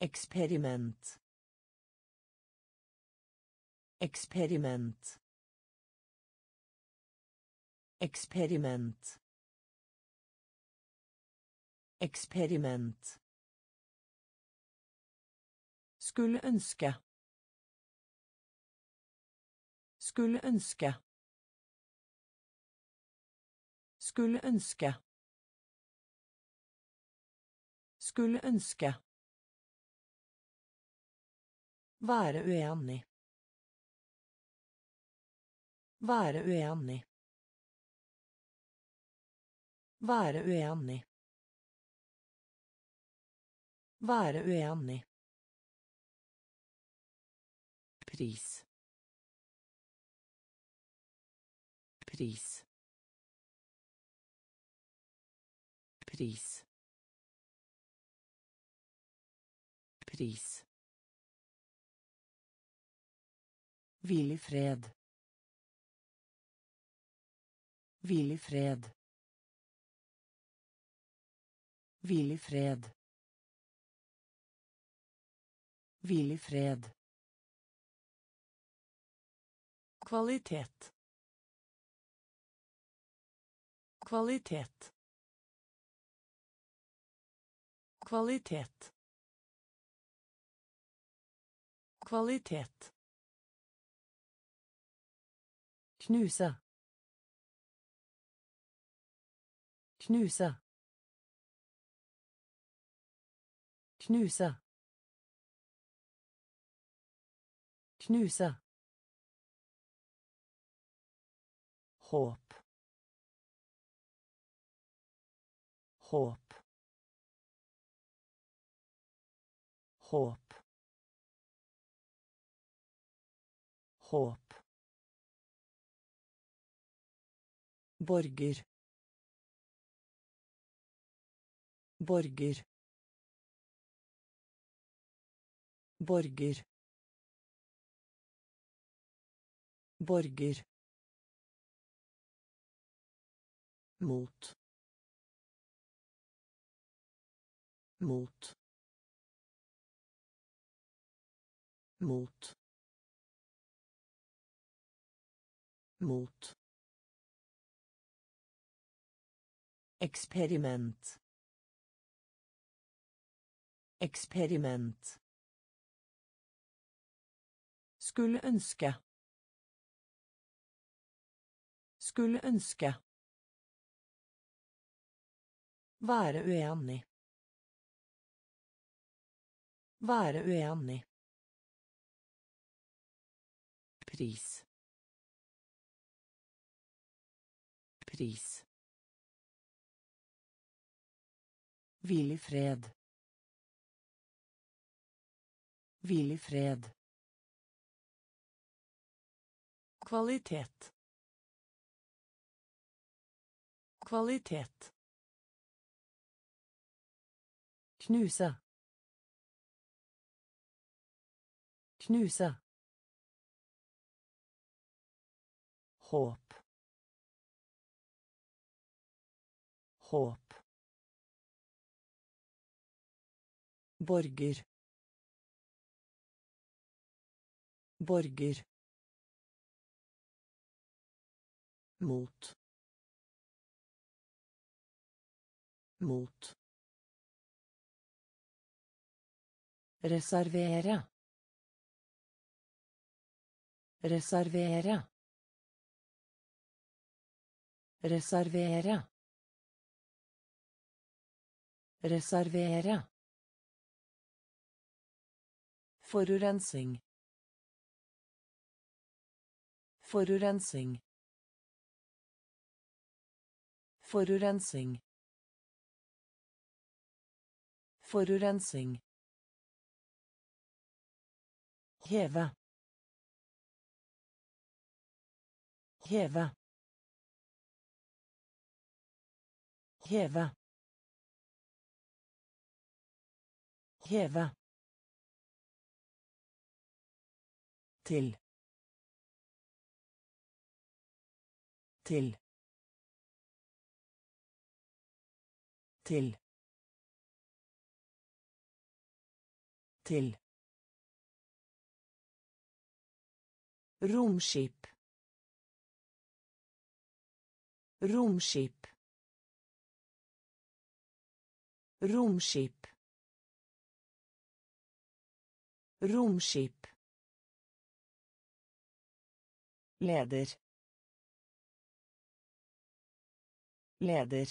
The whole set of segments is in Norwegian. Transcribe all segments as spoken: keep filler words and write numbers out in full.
Eksperiment. Eksperiment. Eksperiment. Eksperiment. Skulle ønske. Skulle ønske. Skulle ønske. Skulle ønske. Være uenig. Være uenig. Være uenig. Være uenig. Pris. Pris. Pris. Pris. Hvil i fred. Hvil i fred. Hvil i fred. Hvil i fred. Kvalitet. Kvalitet. Kvalitet. Kvalitet. Knuse. Knuse. Knuse. Knuse. Håp. Håp. Håp. Håp. Borger. Borger. Borger. Borger. Mot. Mot. Mot. Mot. Eksperiment. Eksperiment. Skulle ønske. Skulle ønske. Være uenig. Være uenig. Pris. Pris. Hvil i fred. Hvil i fred. Kvalitet. Kvalitet. Knuse. Knuse. Håp. Håp. Borger. Borger. Mot. Mot. Reservere. Reservere. Reservere. Reservere. Forurensing. Forurensing. Forurensing. Forurensing. Heve. Heve. Heve. Heve. Til. Til. Til. Til. Romskip. Romskip. Romskip. Romskip. Leder. Leder.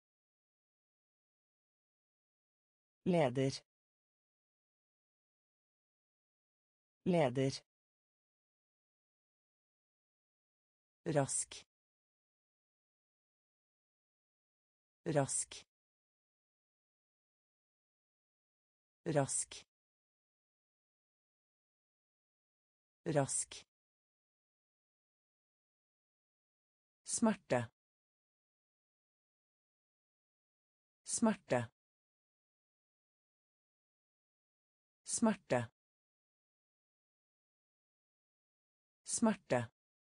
Leder. Leder. Rask. Rask. Rask. Rask. Smerte. Smerte. Smerte. Smerte.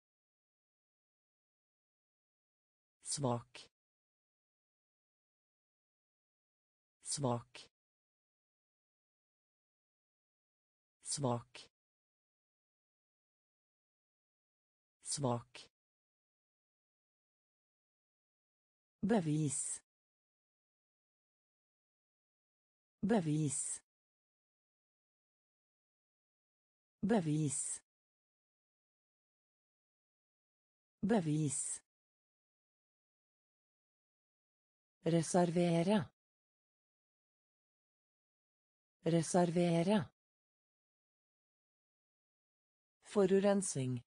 Svak. Svak. Svak. Svak. Bevis. Bevis. Bevis. Bevis. Reservere. Reservere. Forurensing.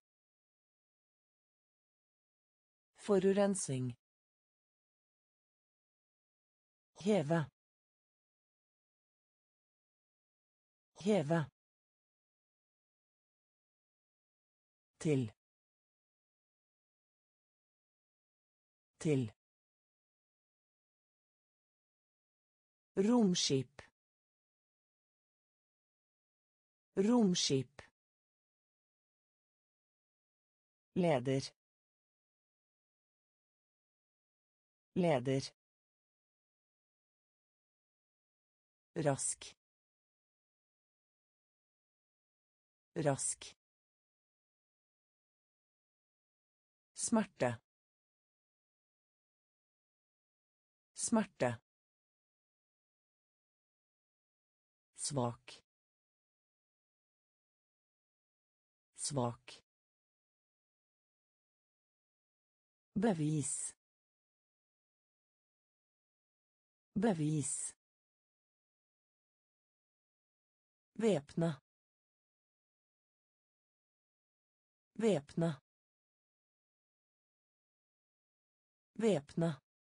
Forurensing. Heve. Heve. Til. Til. Romskip. Romskip. Leder. Leder. Rask. Rask. Smerte. Smerte. Svak. Svak. Bevis. Bevis. Væpne. Væpne. Væpne.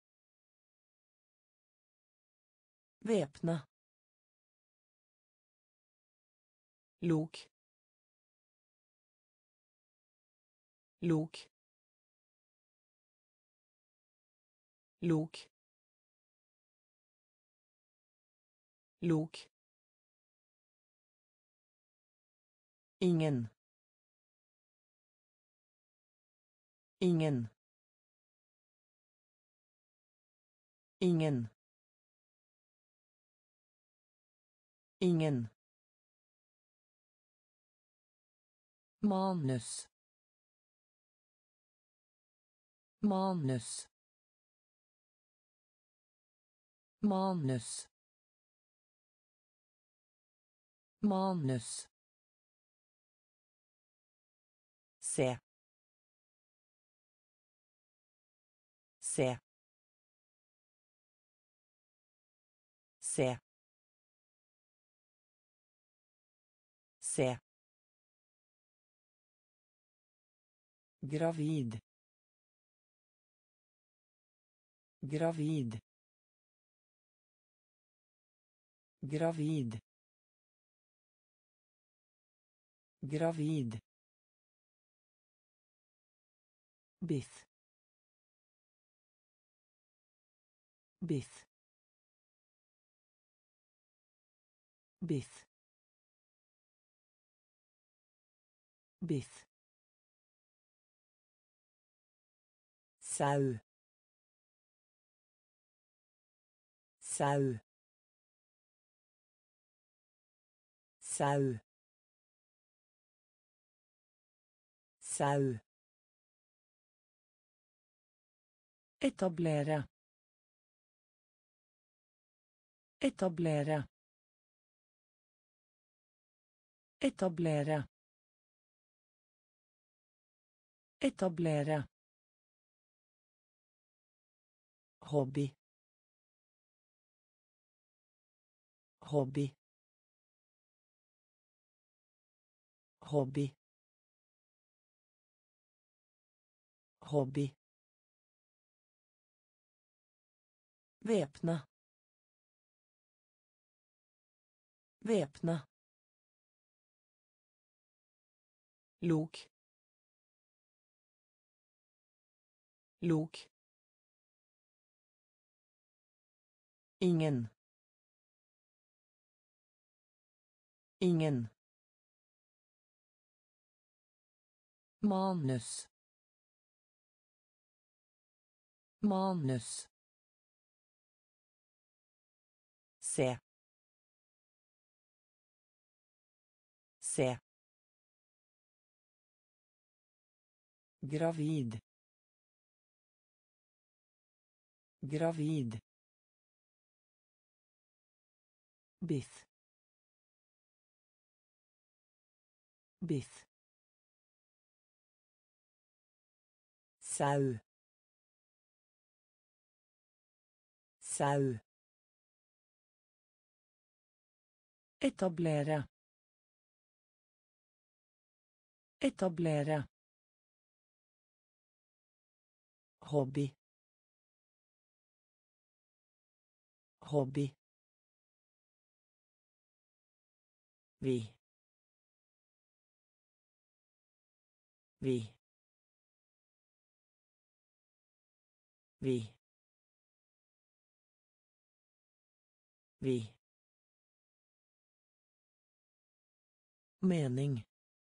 Væpne. Lok. Lok. Lok. Lok. Ingen. Ingen. Ingen. Ingen. Manus. Manus. Manus. Manus. Se. Se. Se. Se. Gravid. Gravid. Gravid. Gravid. Biff. Biff. Biff. Biff. Sau. Sau. Sau. Sau. Etablere. Etablere. Etablere. Etablere. Hobby. Hobby. Hobby. Hobby. Väpna. Väpna. Lok. Lok. Ingen. Ingen. Manus. Manus. Se. Se. Gravid. Gravid. Biff. Biff. Sau. Sau. Etablere. Etablere. Hobby. Hobby. Vi. Vi. Vi. Vi. Mening.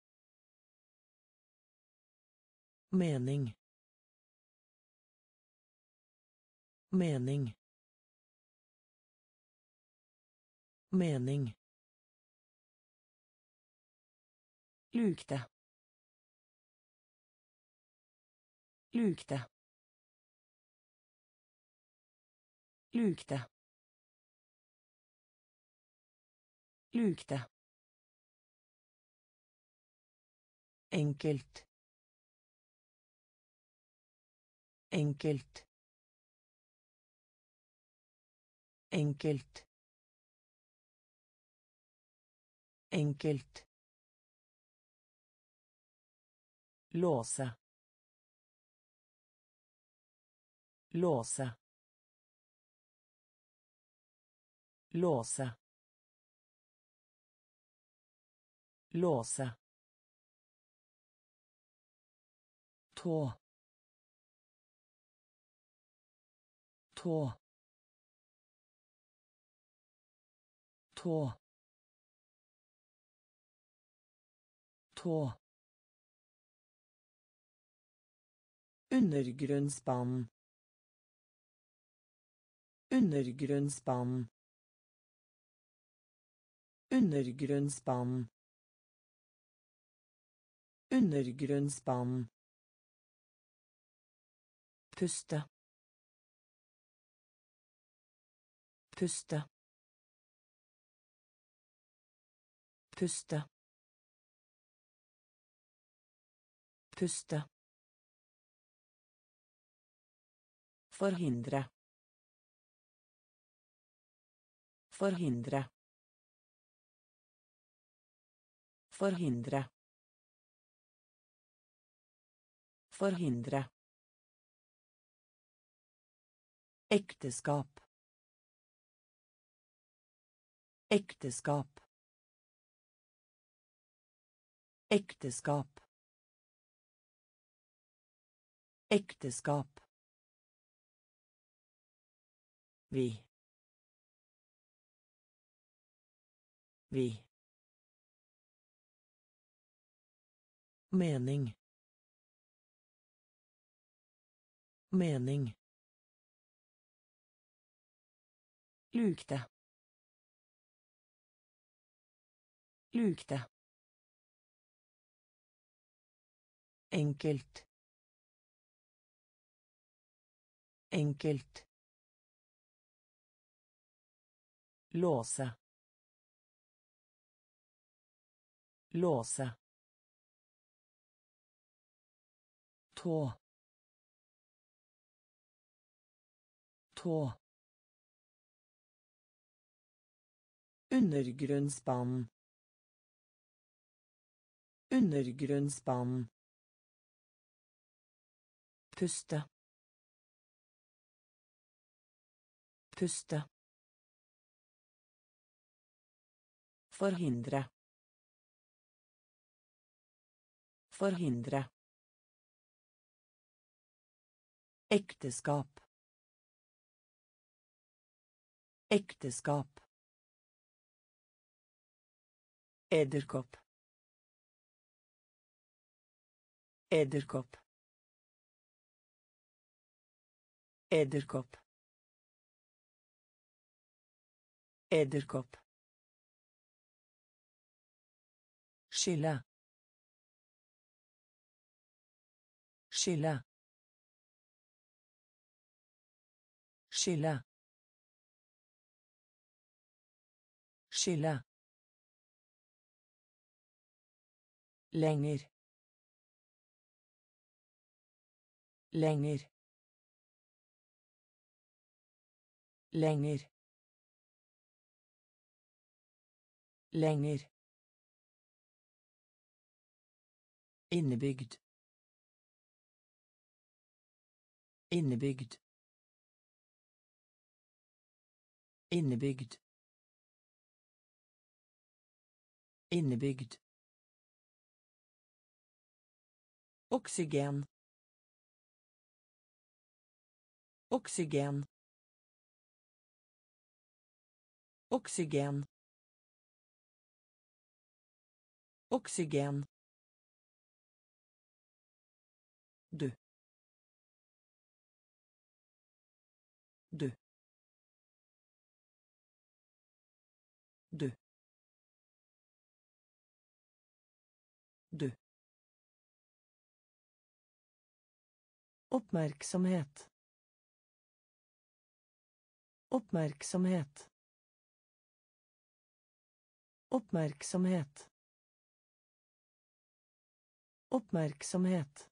Mening. Mening. Mening. Lukte. Lukte. Lukte. Lukte. Enkelt. Enkelt. Enkelt. Enkelt. Låse. Låse. Låse. Låse. Tå. Tå. Tå. Tå. Undergrunnsbanen. Undergrunnsbanen. Undergrunnsbanen. Undergrunnsbanen. Puste. Puste. Puste. Puste. Forhindre. Forhindre. Forhindre. Forhindre. Ekteskap. Ekteskap. Ekteskap. Ekteskap. Vi. Vi. Mening. Mening. Lukte. Lukte. Enkelt. Enkelt. Låse. Låse. Tå. Tå. Undergrunnsbanen. Undergrunnsbanen. Puste. Puste. Forhindre. Forhindre. Ekteskap. Ekteskap. Edderkopp. Edderkopp. Edderkopp. Edderkopp. Skille. Skille. Skille. Skille. Lenger. Lenger. Lenger. Lenger. Innebygd. Innebygd. Innebygd. Innebygd. Oksygen. Oksygen. Oksygen. Oksygen. Du. Du. Du. Du. Oppmerksomhet. Oppmerksomhet. Oppmerksomhet. Oppmerksomhet.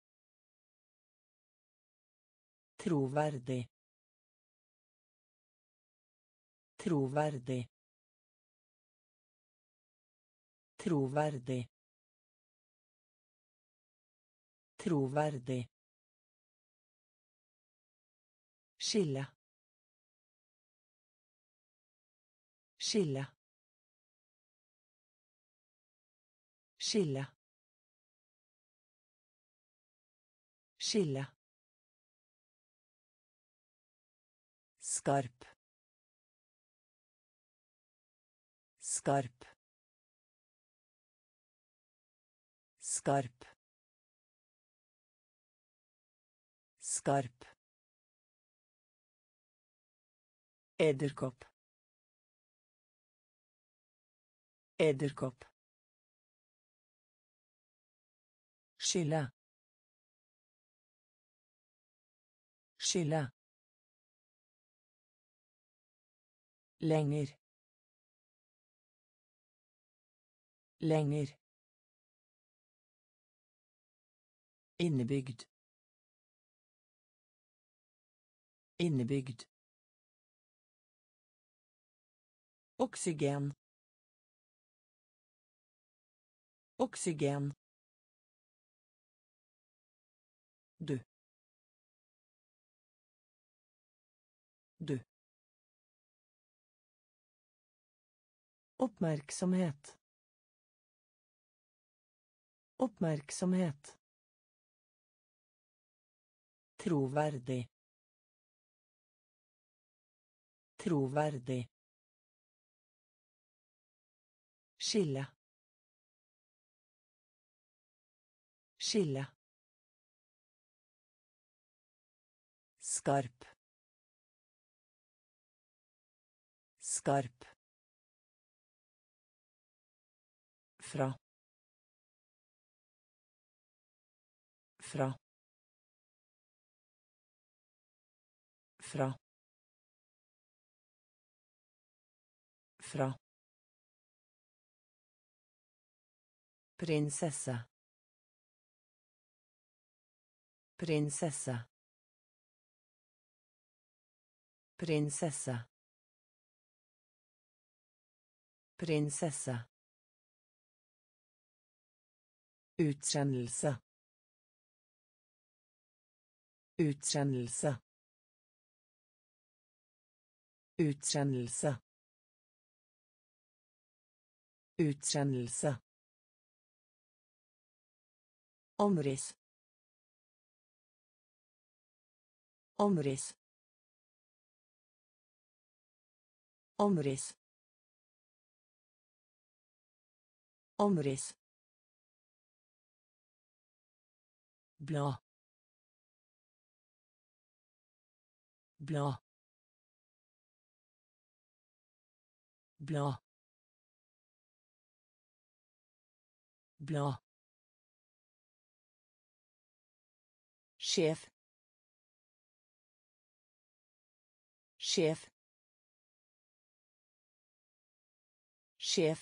Troverdig. Troverdig. Troverdig. Troverdig. Skille. Skille. Skille. Skille. Skarp. Skarp. Skarp. Skarp. Edderkopp. Edderkopp. Skille. Skille. Lenger. Lenger. Innebygd. Innebygd. Oksygen. Oksygen. Du. Du. Oppmerksomhet. Oppmerksomhet. Troverdig. Troverdig. Skille. Skille. Skarp. Skarp. Fra. Fra. Fra. Fra. Prinsesse. Prinsesse. Prinsesse. Prinsesse. Utsendelse. Utsendelse. Utsendelse. Utsendelse. Omriss. Omriss. Omriss. Omriss. Blad. Blad. Blad. Blad. Sjef. Sjef. Sjef.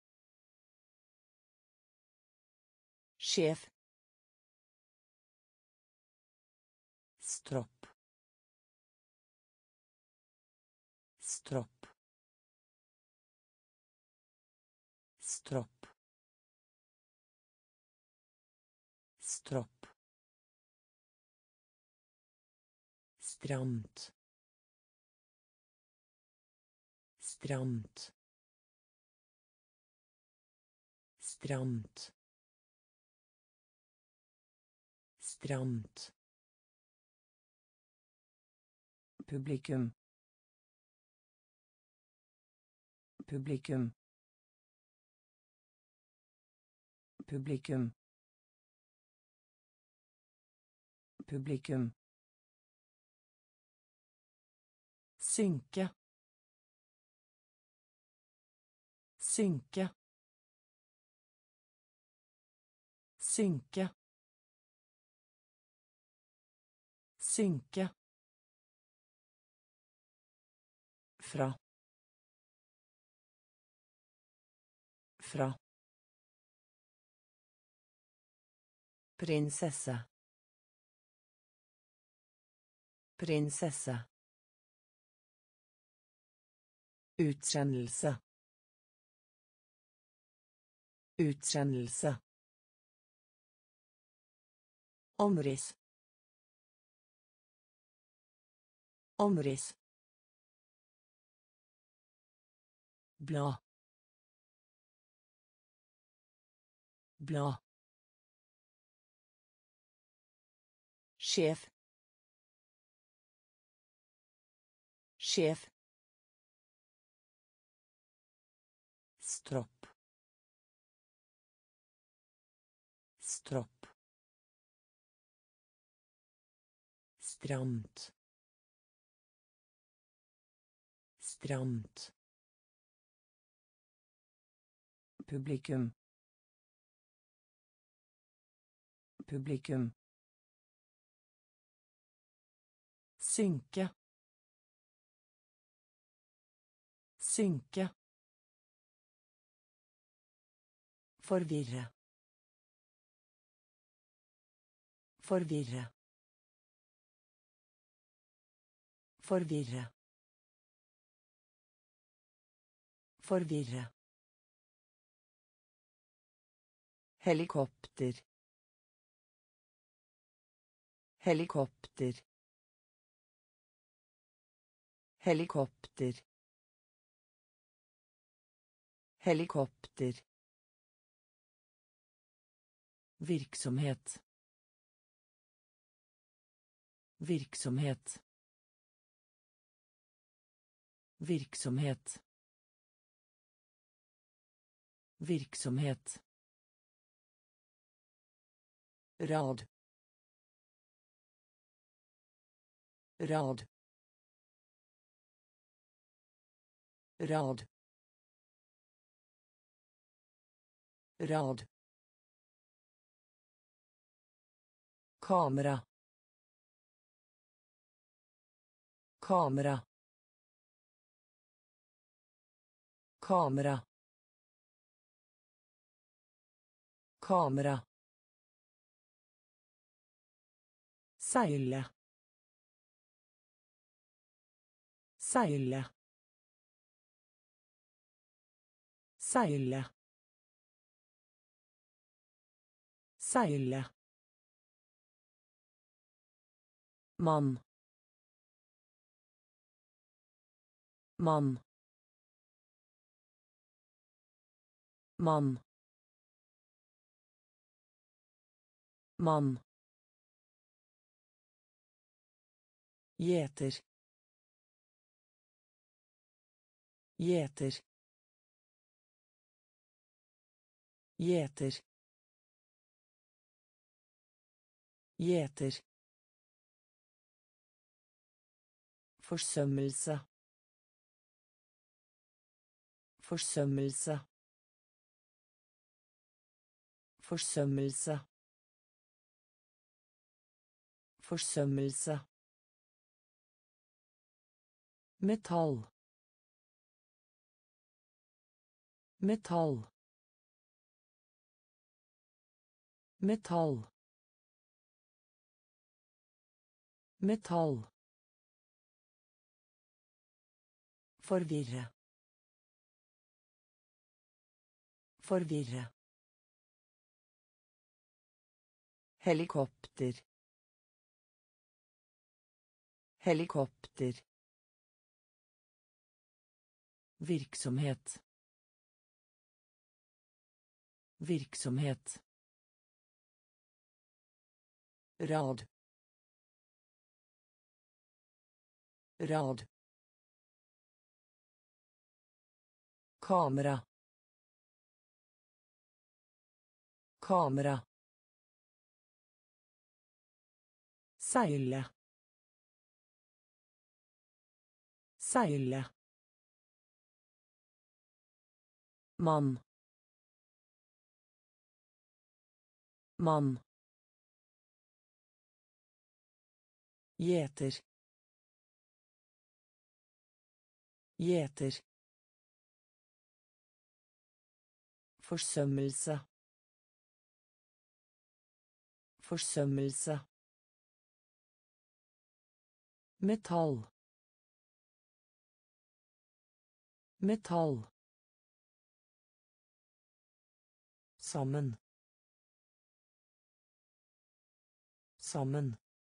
Sjef. Stropp. Stropp. Stropp. Stropp. Stramt. Stramt. Stramt. Stramt. Publikum. Publikum. Publikum. Publikum. Synke. Synke. Synke. Synke. Fra. Fra. Prinsesse. Prinsesse. Utsendelse. Utsendelse. Omriss. Omriss. Blad. Blad. Sjef. Sjef. Stropp. Stropp. Stramt. Stramt. Publikum. Publikum. Synke. Synke. Forvirre. Forvirre. Forvirre. Forvirre. Helikopter. Helikopter. Helikopter. Helikopter. Virksomhet. Virksomhet. Virksomhet. Virksomhet. Rad. Rad. Rad. Rad. Kamera. Kamera. Kamera. Kamera. Seile. Seile. Seile. Seile. Mann. Mann. Mann. Mann. Gjeter. Gjeter. Gjeter. Gjeter. Forsømmelse. Forsømmelse. Forsømmelse. Forsømmelse. Metall. Metall. Metall. Metall. Forvirre. Forvirre. Helikopter. Helikopter. Virksomhet. Virksomhet. Rad. Rad. Kamera. Kamera. Seile. Seile. Mann. Mann. Gjeter. Gjeter. Forsømmelse. Forsømmelse. Metall. Metall. Sammen. Sammen.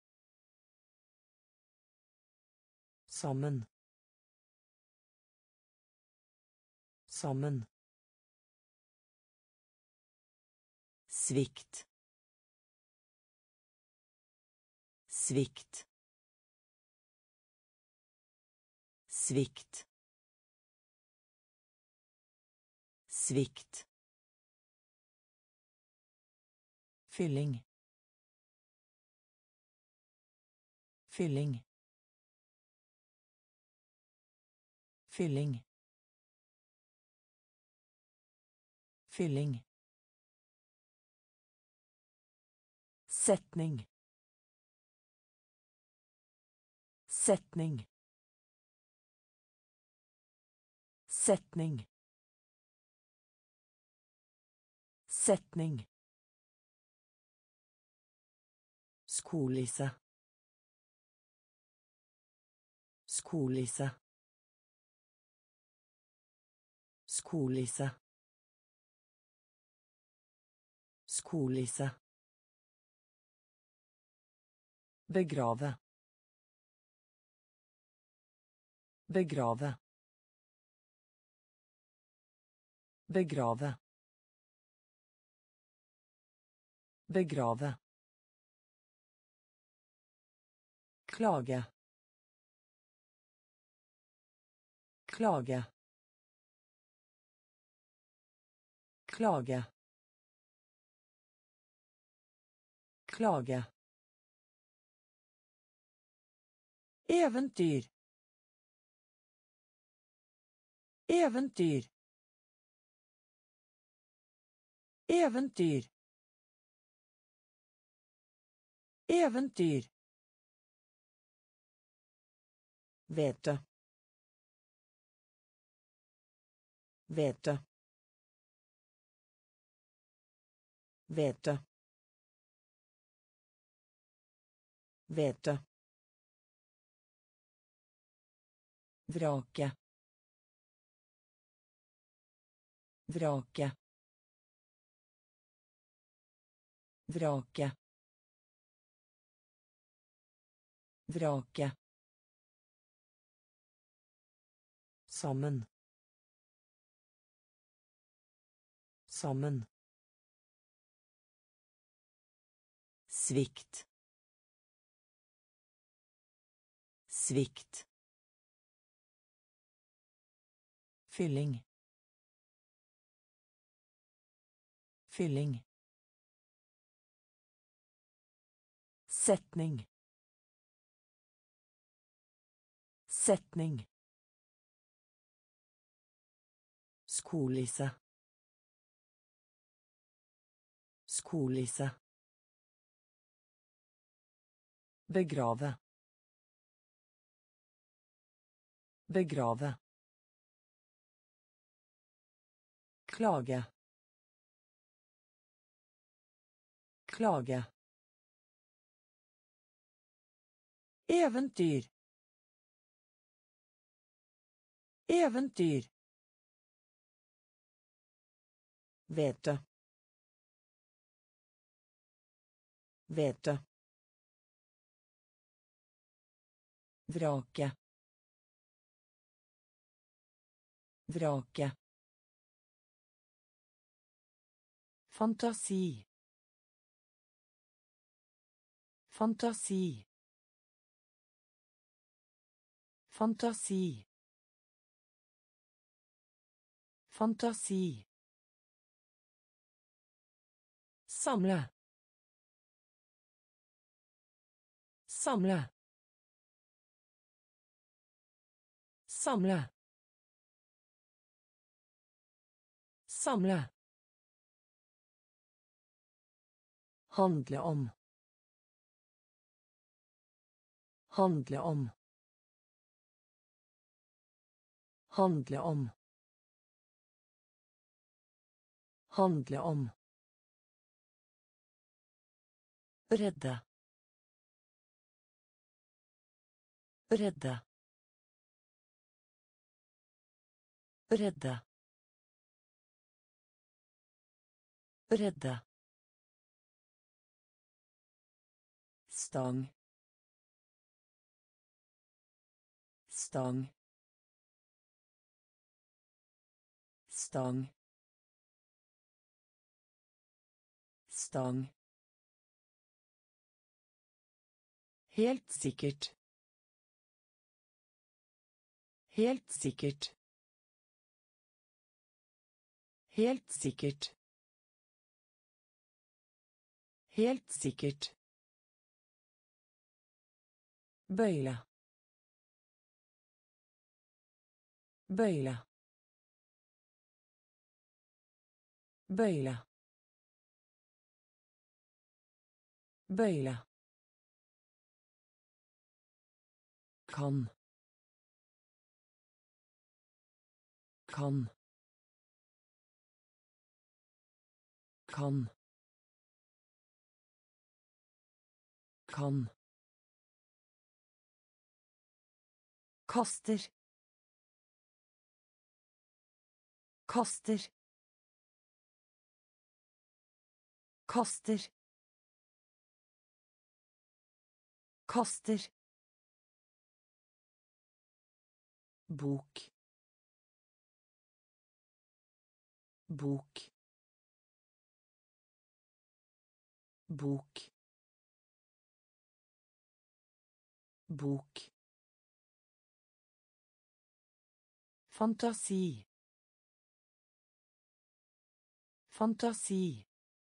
Sammen. Sammen. Svikt. Svikt. Svikt. Svikt. Fylling. Fylling. Fylling. Fylling. Setning. Setning. Setning. Setning. Skolisse. Skolisse. Skolisse. Skolisse. Begrave. Begrave. Begrave. Begrave. Klage. Klage. Klage. Klage. Eventyr. Eventyr. Eventyr. Eventyr. Hvete. Hvete. Hvete. Hvete. Vrake. Vrake. Vrake. Vrake. Sammen. Sammen. Svikt. Svikt. Fylling. Fylling. Setning. Setning. Skolisse. Skolisse. Begrave. Begrave. Klage. Klage. Eventyr. Eventyr. Hvete. Hvete. Vrake. Vrake. Fantasi. Fantasi. Fantasi. Fantasi. Samle. Samle. Samle. Samle. Handle om. Handle om. Handle om. Handle om. Redde. Redde. Redde. Redde. Stang. Stang. Stang. Stang. Helt sikkert. Helt sikkert. Helt sikkert. Helt sikkert. Bøyle. Bøyle. Bøyle. Bøyle. Kan. Kan. Kan. Kan. Kaster. Kaster. Kaster. Kaster. Bok. Bok. Bok. Bok. Fantasi. Fantasi.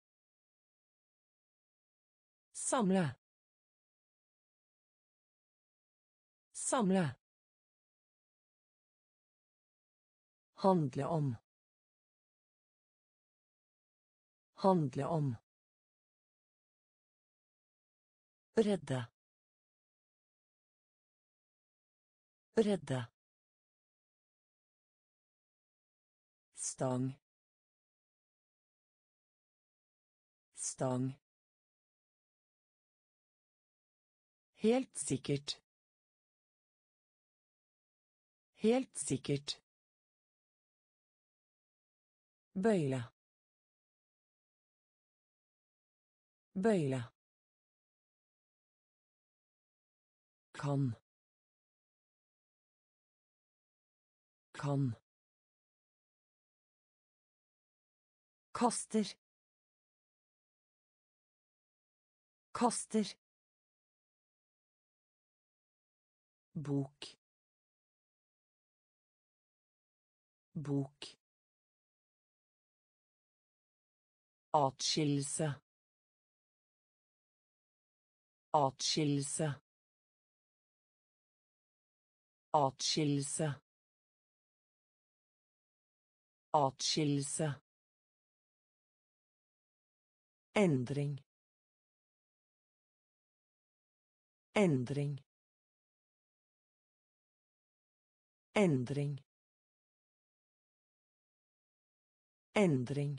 Samle. Samle. Handle om. Handle om. Redde. Redde. Stang. Stang. Helt sikkert. Helt sikkert. Bøyle. Bøyle. Kan. Kan. Kaster. Kaster. Bok. Bok. Atskillelse. Atskillelse. Atskillelse. Atskillelse. Endring. Endring. Endring. Endring.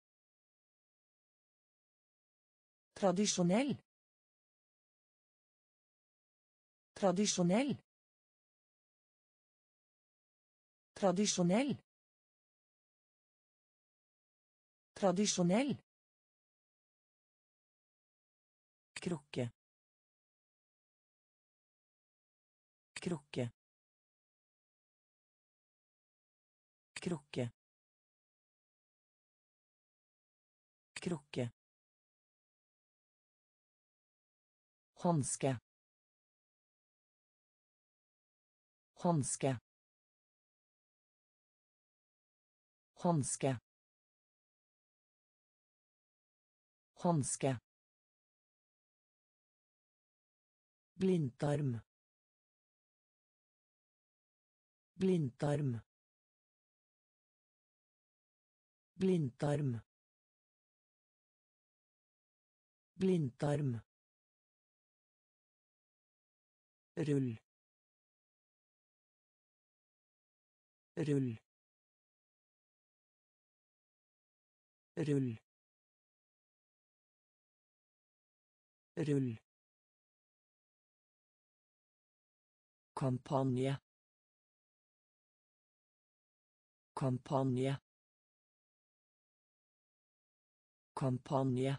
Tradisjonell. Tradisjonell. Tradisjonell. Tradisjonell. Krukke. Krukke. Krukke. Krukke. Hanske. Hanske. Hanske. Hanske. Blindtarm. Blindtarm. Blindtarm. Blindtarm. Rull. Rull. Rull. Rull. Kampanje. Kampanje. Kampanje.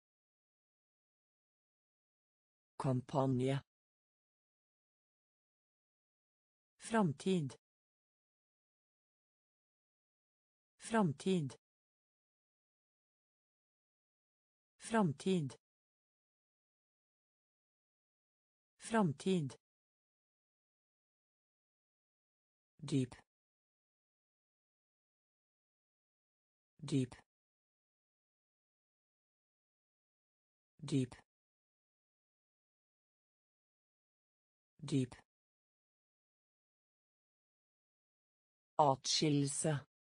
Kampanje. Framtid. Framtid. Framtid. Framtid. Dyp. Dyp. Dyp. Dyp. Atskillelse.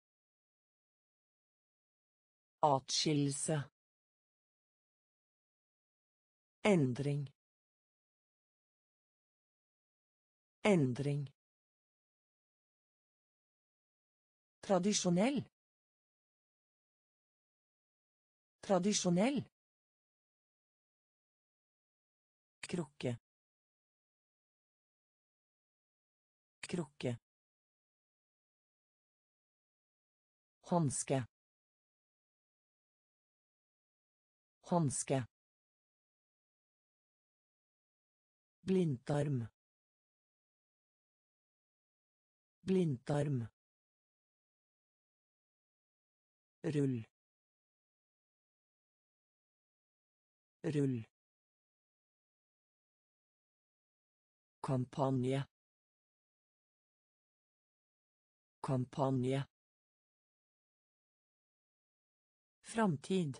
Atskillelse. Endring. Endring. Tradisjonell. Tradisjonell. Krukke. Krukke. Hanske. Hanske. Blindtarm. Blindtarm. Rull. Rull. Kampanje. Kampanje. Framtid.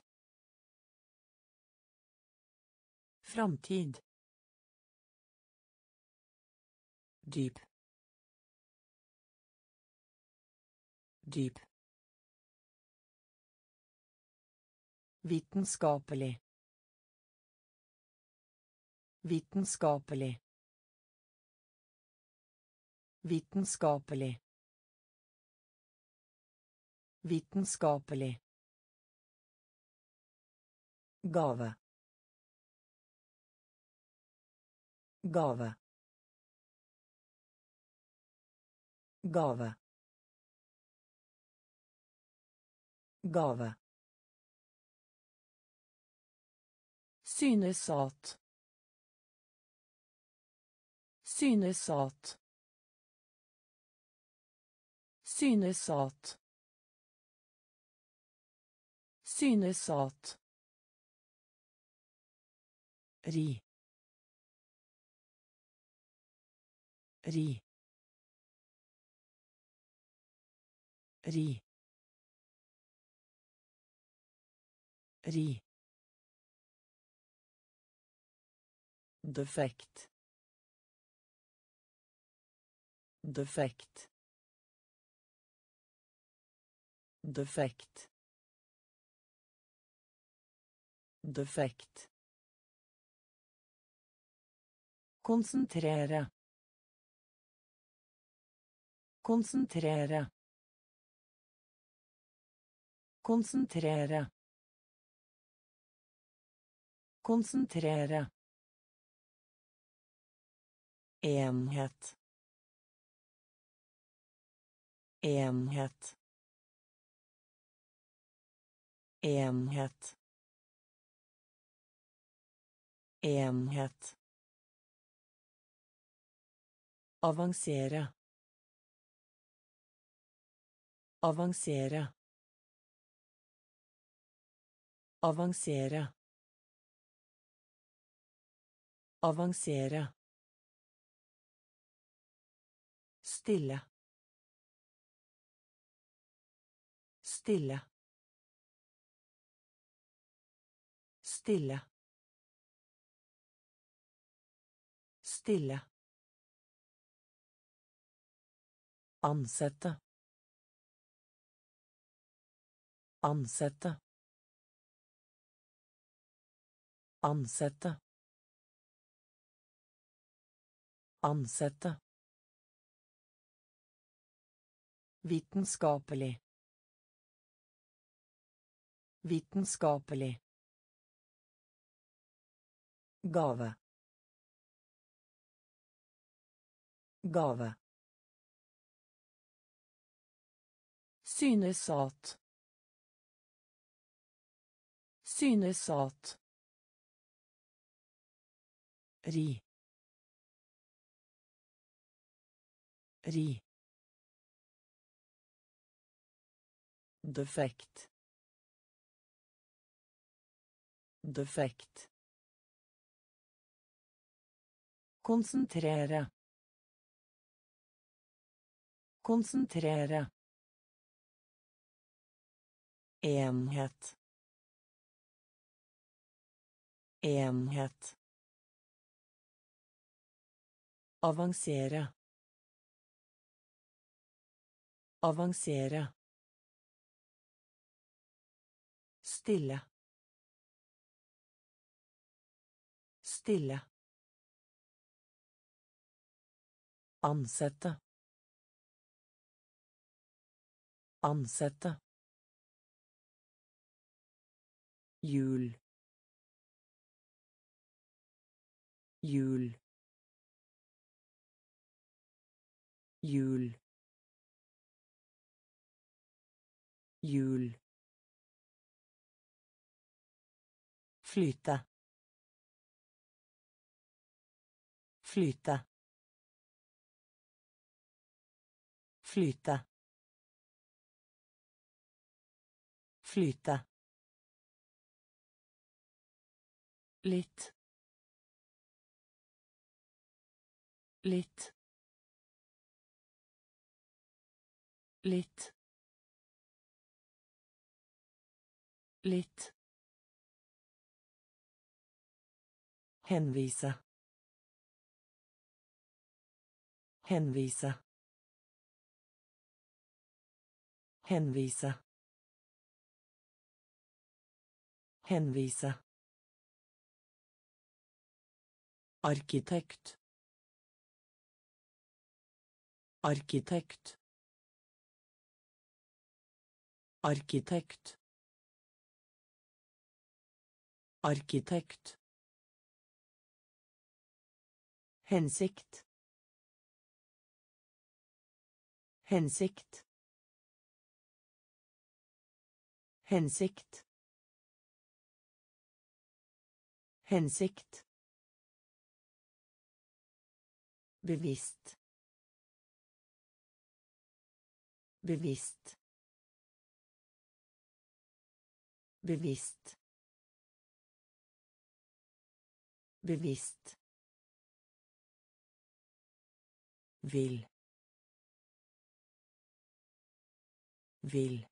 Framtid. Dyp. Dyp. Vitenskapelig. Vitenskapelig. Vitenskapelig. Vitenskapelig. Gave. Gave. Gave. Gave. Synes at. Synes at. Synes at. Synes at. Ri. Ri. Ri. Ri. Defekt. Defekt. Defekt. Defekt. Konsentrere. Konsentrere. Konsentrere. Konsentrere. Enhet. Enhet. Enhet. Enhet. Avansere. Avansere. Avansere. Avansere. Stille. Stille. Stille. Stille. Ansette. Ansette. Ansette. Ansette. Vitenskapelig. Vitenskapelig. Gave. Gave. Synes at. Synes at. Ri. Ri. Defekt. Defekt. Konsentrere. Konsentrere. Enhet. Enhet. Avansere. Avansere. Stille. Stille. Ansette. Ansette. Jul. Jul. Jul. Jul. Flyte. Flyte. Flyte. Flyte. Litt. Litt. Litt. Litt. Henvise. Henvise. Henvise. Henvise. Arkitekt. Arkitekt. Arkitekt. Arkitekt. Hensikt. Hensikt. Hensikt. Hensikt. Bevisst. Bevisst. Bevisst. Bevisst. Vil. Vil.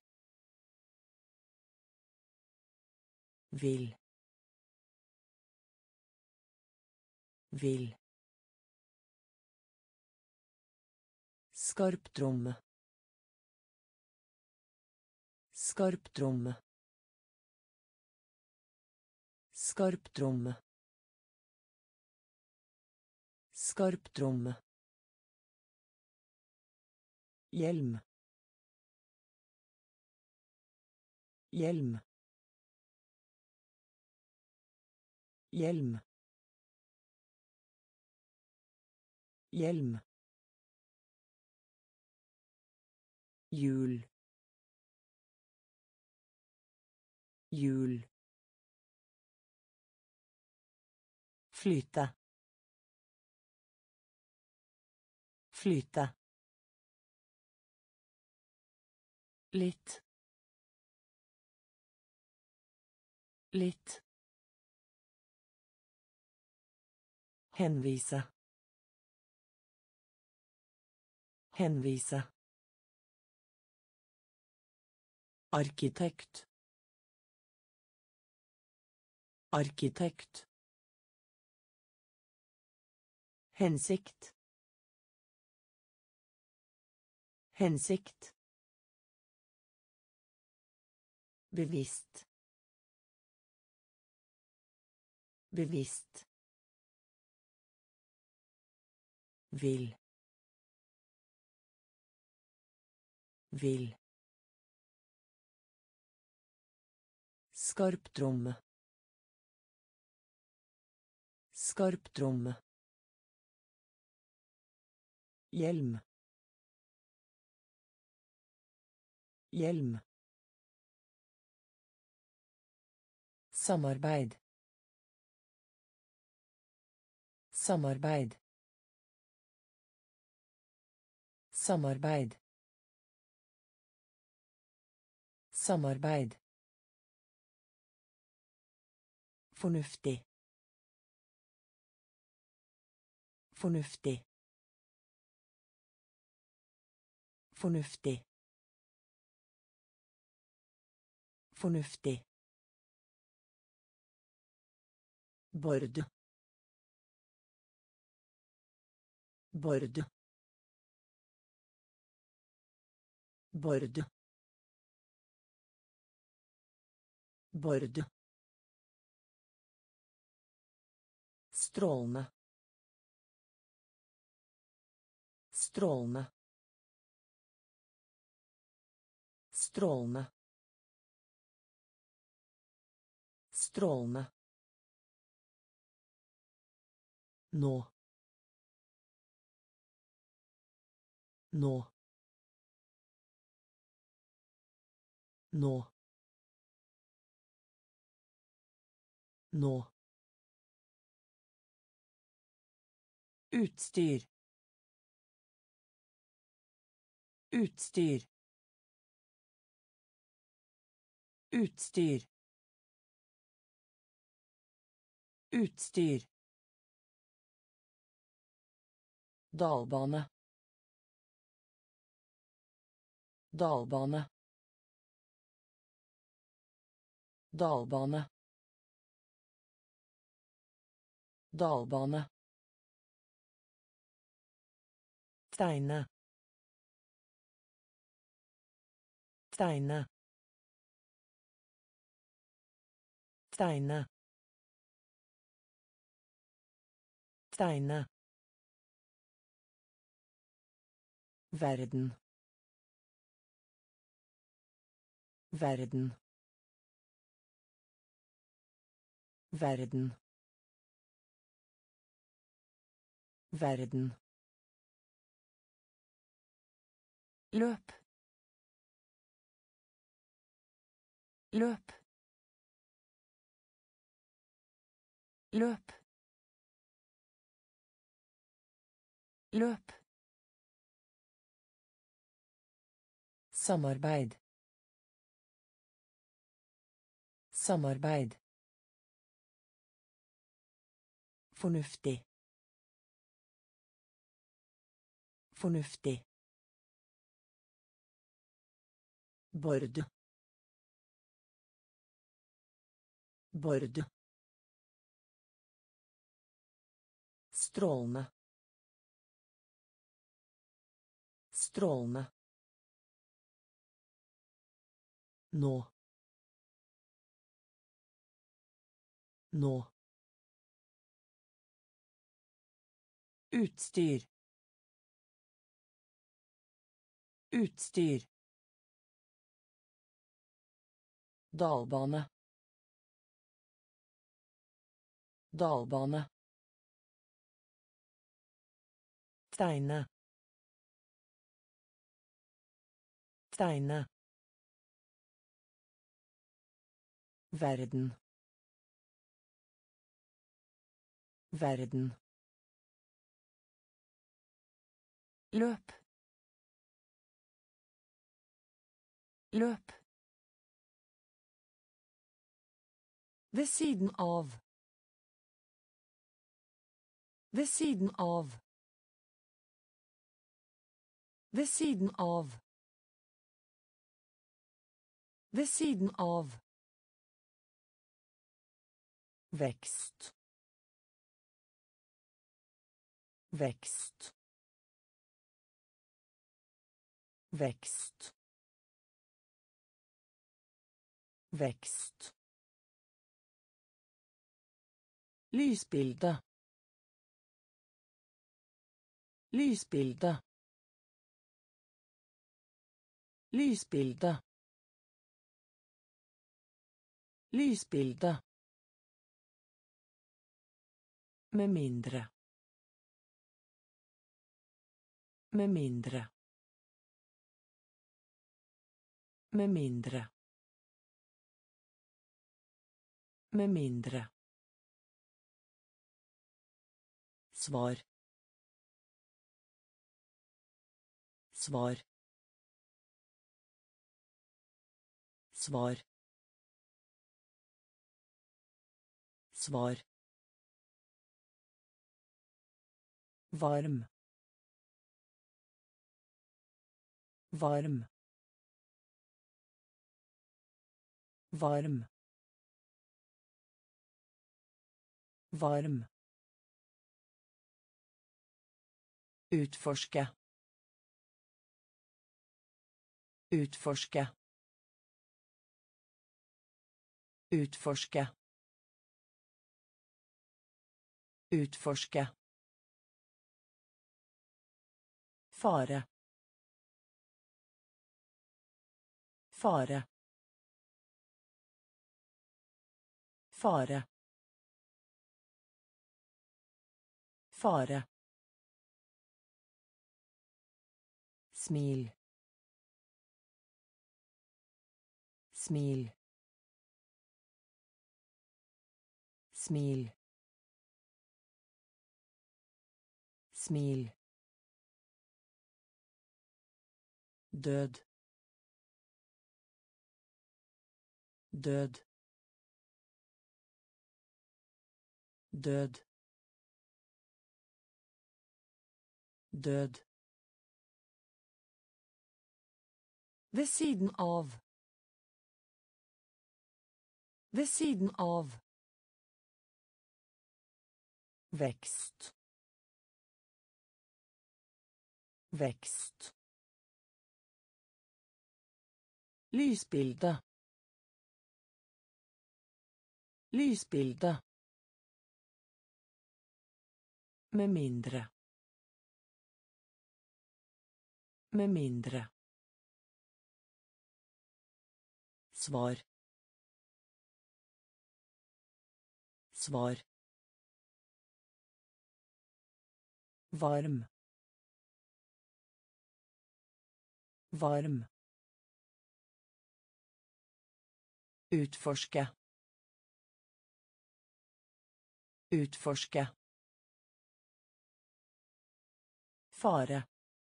Vil. Vil. Skarptromme. Skarptromme. Skarptromme. Skarptromme. Hjelm. Hjelm. Hjelm. Hjelm. Hjul. Hjul. Flyte. Flyte. Litt. Litt. Henvise. Henvise. Arkitekt. Arkitekt. Hensikt. Hensikt. Bevisst. Bevisst. Vil. Vil. Skarptromme. Skarptromme. Hjelm. Hjelm. Samarbeid. Samarbeid. Samarbeid. Samarbeid. Fornuftig. Fornuftig. Fornuftig. Fornuftig. Bord. Bord. Bord. Bord. Strålende. Strålende. Strålende. Strålende. Nå. Nå. Nå. Nå. Utstyr. Utstyr. Utstyr. Utstyr. Dalbane. Dalbane. Dalbane. Dalbane. Tegne. Tegne. Tegne. Tegne. Verden. Verden. Verden. Verden. Løp. Løp. Løp. Løp. Samarbeid. Samarbeid. Fornuftig. Fornuftig. Bord. Bord. Strålende. Strålende. Nå. Nå. Utstyr. Utstyr. Dalbane. Dalbane. Tegne. Tegne. Verden. Verden. Løp. Løp. Ved siden av. Ved siden av. Ved siden av. Ved siden av. Vekst. Vekst. Vekst. Vekst. Lysbilde. Lysbilde. Lysbilde. Lysbilde. Med mindre. Med mindre. Med mindre. Med mindre. Svar. Svar. Svar. Svar. Varm. Varm. Varm. Varm. Utforske. Utforske. Utforske. Utforske. Fare. Fare. Fare. Fare. Smil. Smil. Smil. Smil. Død. Død. Død. Død. Ved siden av. Ved siden av. Vekst. Vekst. Lysbilde. Lysbilde. Med mindre. Med mindre. Svar. Svar. Varm. Varm. Utforske. Utforske. Fare.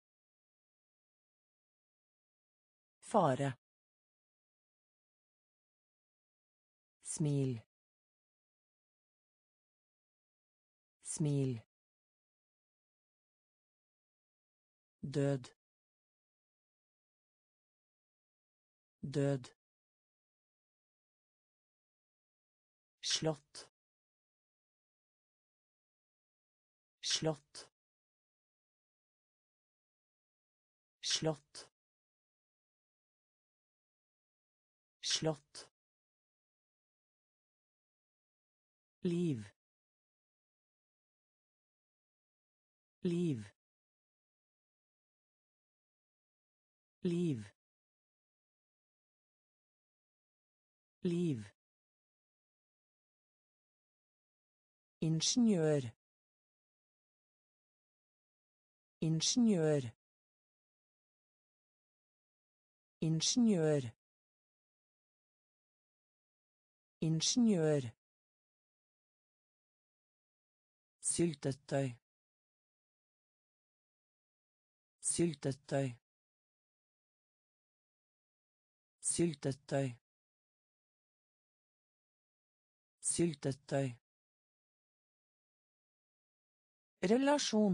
Fare. Smil. Smil. Død. Død. Slott. Slott. Slott. Slott. Liv. Liv. Liv. Liv. Ingeniør. Ingeniør. Ingeniør. Ingeniør. Syltetøy. Syltetøy. Syltetøy. Syltetøy. Relasjon.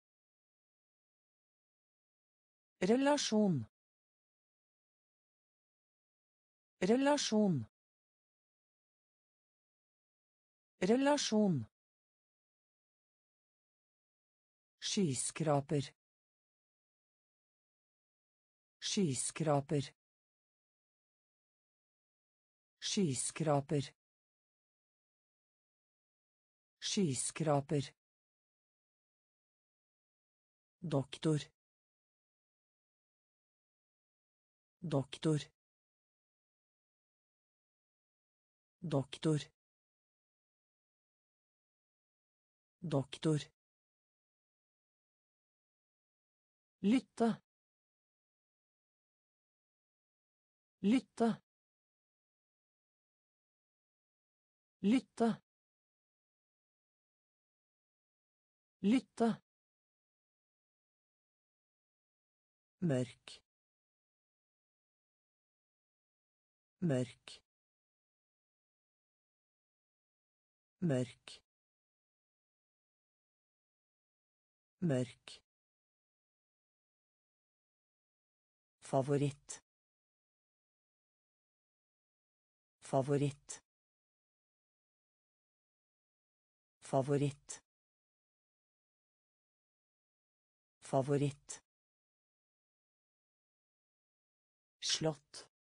Relasjon. Relasjon. Relasjon. Skyskraper. Skyskraper. Skyskraper. Skyskraper. Doktor. Doktor. Doktor. Doktor. Lytte. Lytte. Lytte. Lytte. Mørk. Mørk. Mørk. Mørk. Favoritt. Favoritt. Favoritt. Favoritt. Slott.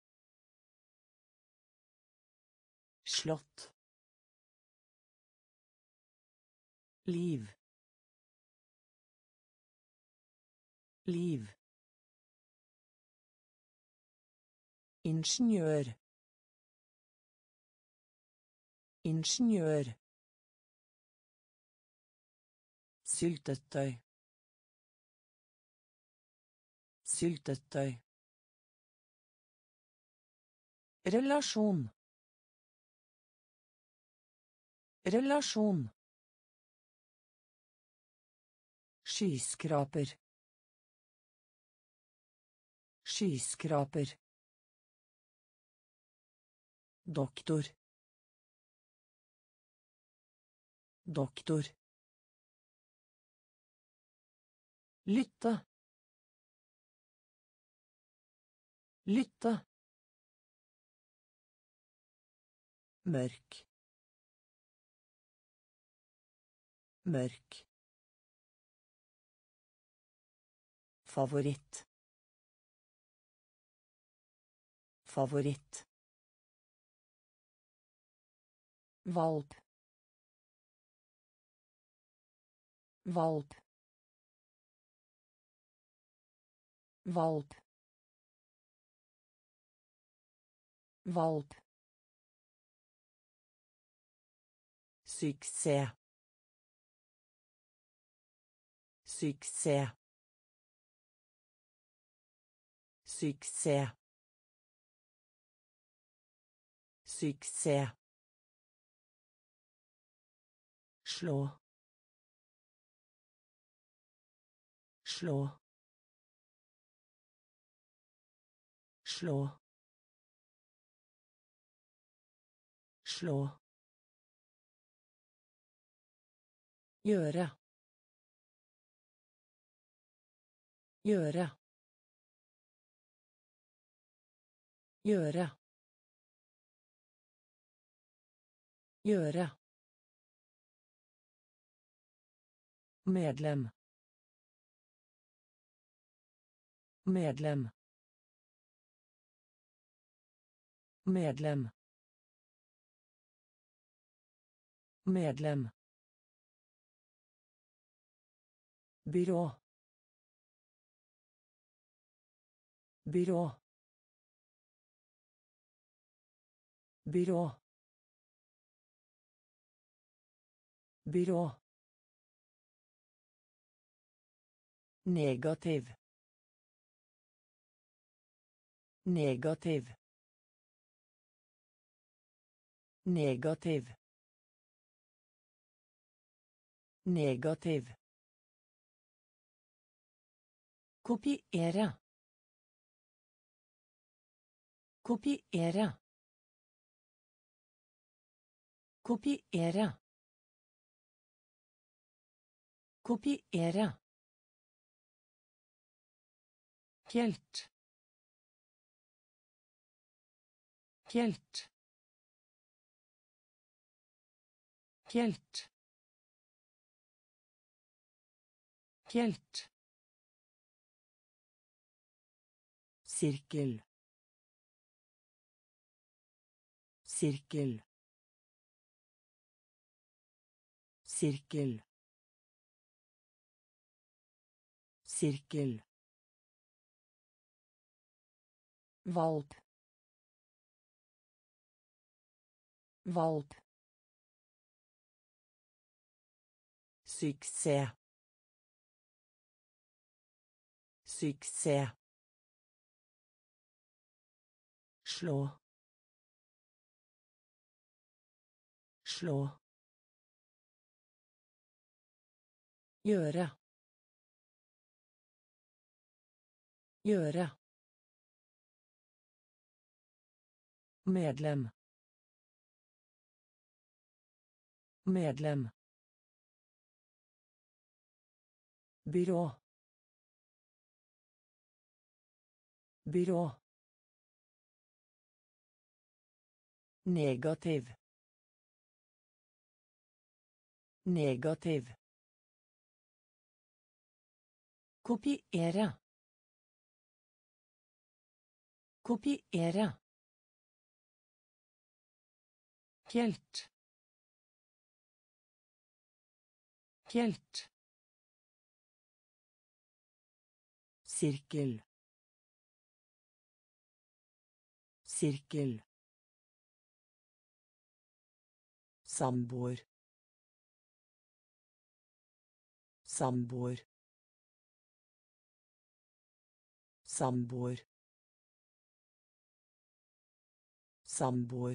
Slott. Liv. Liv. Ingeniør. Ingeniør. Syltetøy. Syltetøy. Relasjon. Relasjon. Skyskraper. Skyskraper. Doktor. Doktor. Lytte. Lytte. Mørk. Mørk. Favoritt. Favoritt. valp, valp, valp, valp, suksess, suksess, suksess, suksess, slå, slå, slå, slå, gjøre, gjøre, gjøre, gjøre, medlem, medlem, medlem, medlem, byrå, byrå, byrå, byrå, negativ, negativ, negativ, negativ, kopiere, kopiere, kopiere, kopiere, helt, helt, helt, helt, sirkel, sirkel, sirkel, sirkel, valp, valp, suksess, suksess, slå, slå, gjøre, gjøre, medlem, medlem, byrå, byrå, negativ, negativ, kopiere, kopiere, helt, helt, sirkel, sirkel, samboer, samboer, samboer, samboer,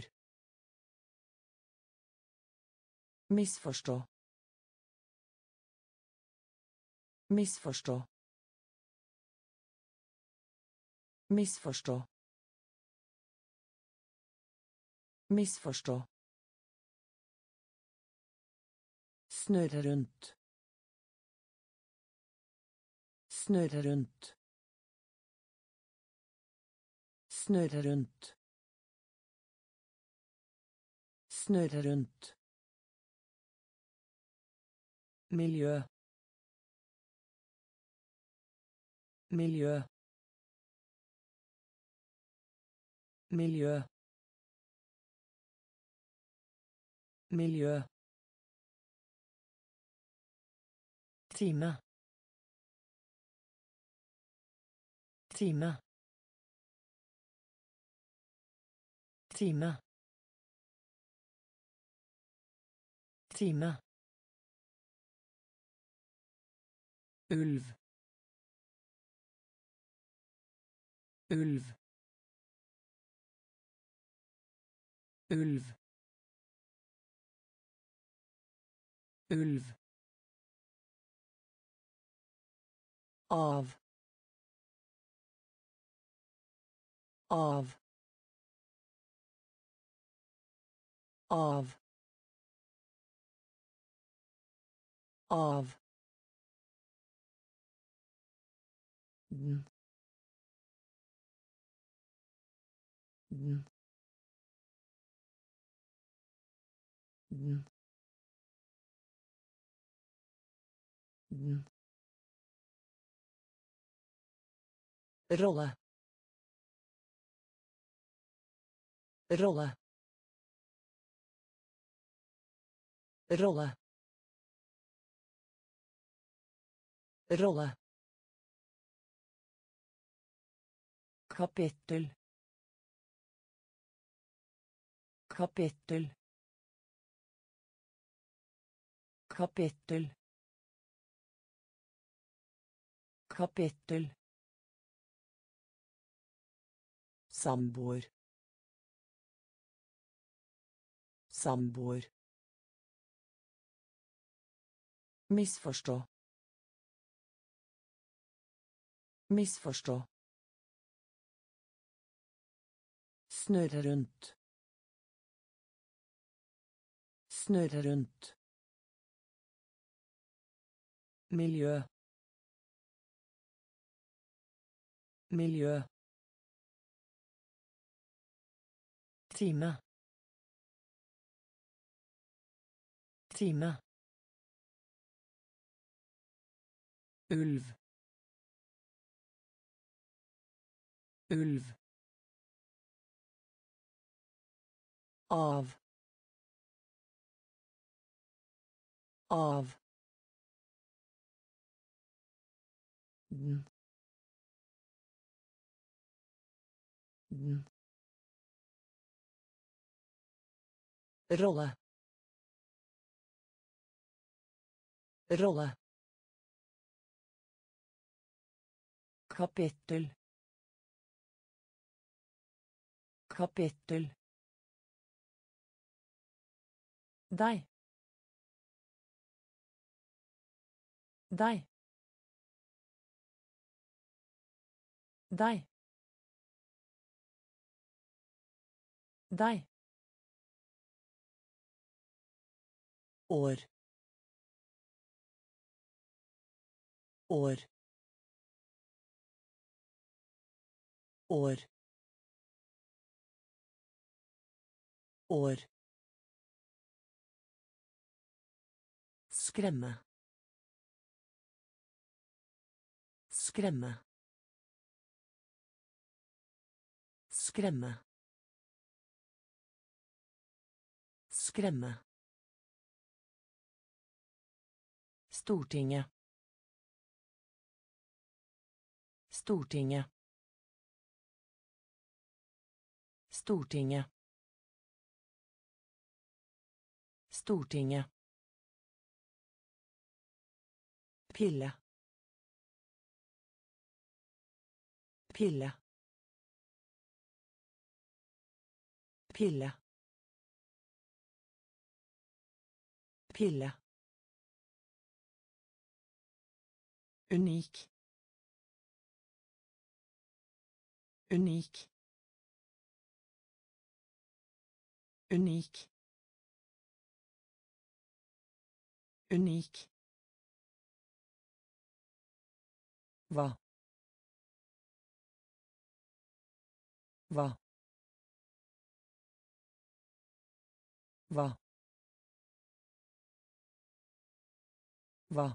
misforstå, misforstå, misforstå, misforstå, snurre rundt, snurre rundt, snurre rundt, snurre rundt, miljø, miljø, miljø, Miljø. Time. Time. Time. Time. Ulv. Ulv. Ulv. Ulv. Av. Av. Av. Av. Den. Den. Den. Den. Rolle. Rolle. Rolle. Rolle. Kapittel. Kapittel. Kapittel. Kapittel. Samboer. Samboer. Misforstå. Misforstå. Snurre rundt. Snurre rundt. Miljø. Miljø. Time. Time. Ulv. Ulv. Av. Av. Den. Den. Rolle. Rolle. Kapittel. Kapittel. Deg. Deg. Deg. Deg. År. År. År. År. Skremme. Skremme. Skremme. Skremme. Stortinget. Stortinget. Stortinget. Stortinget. Pille. Pille. Pille. Pille. Unik. Unik. Unik. Unik. Hva? Hva? Hva? Hva?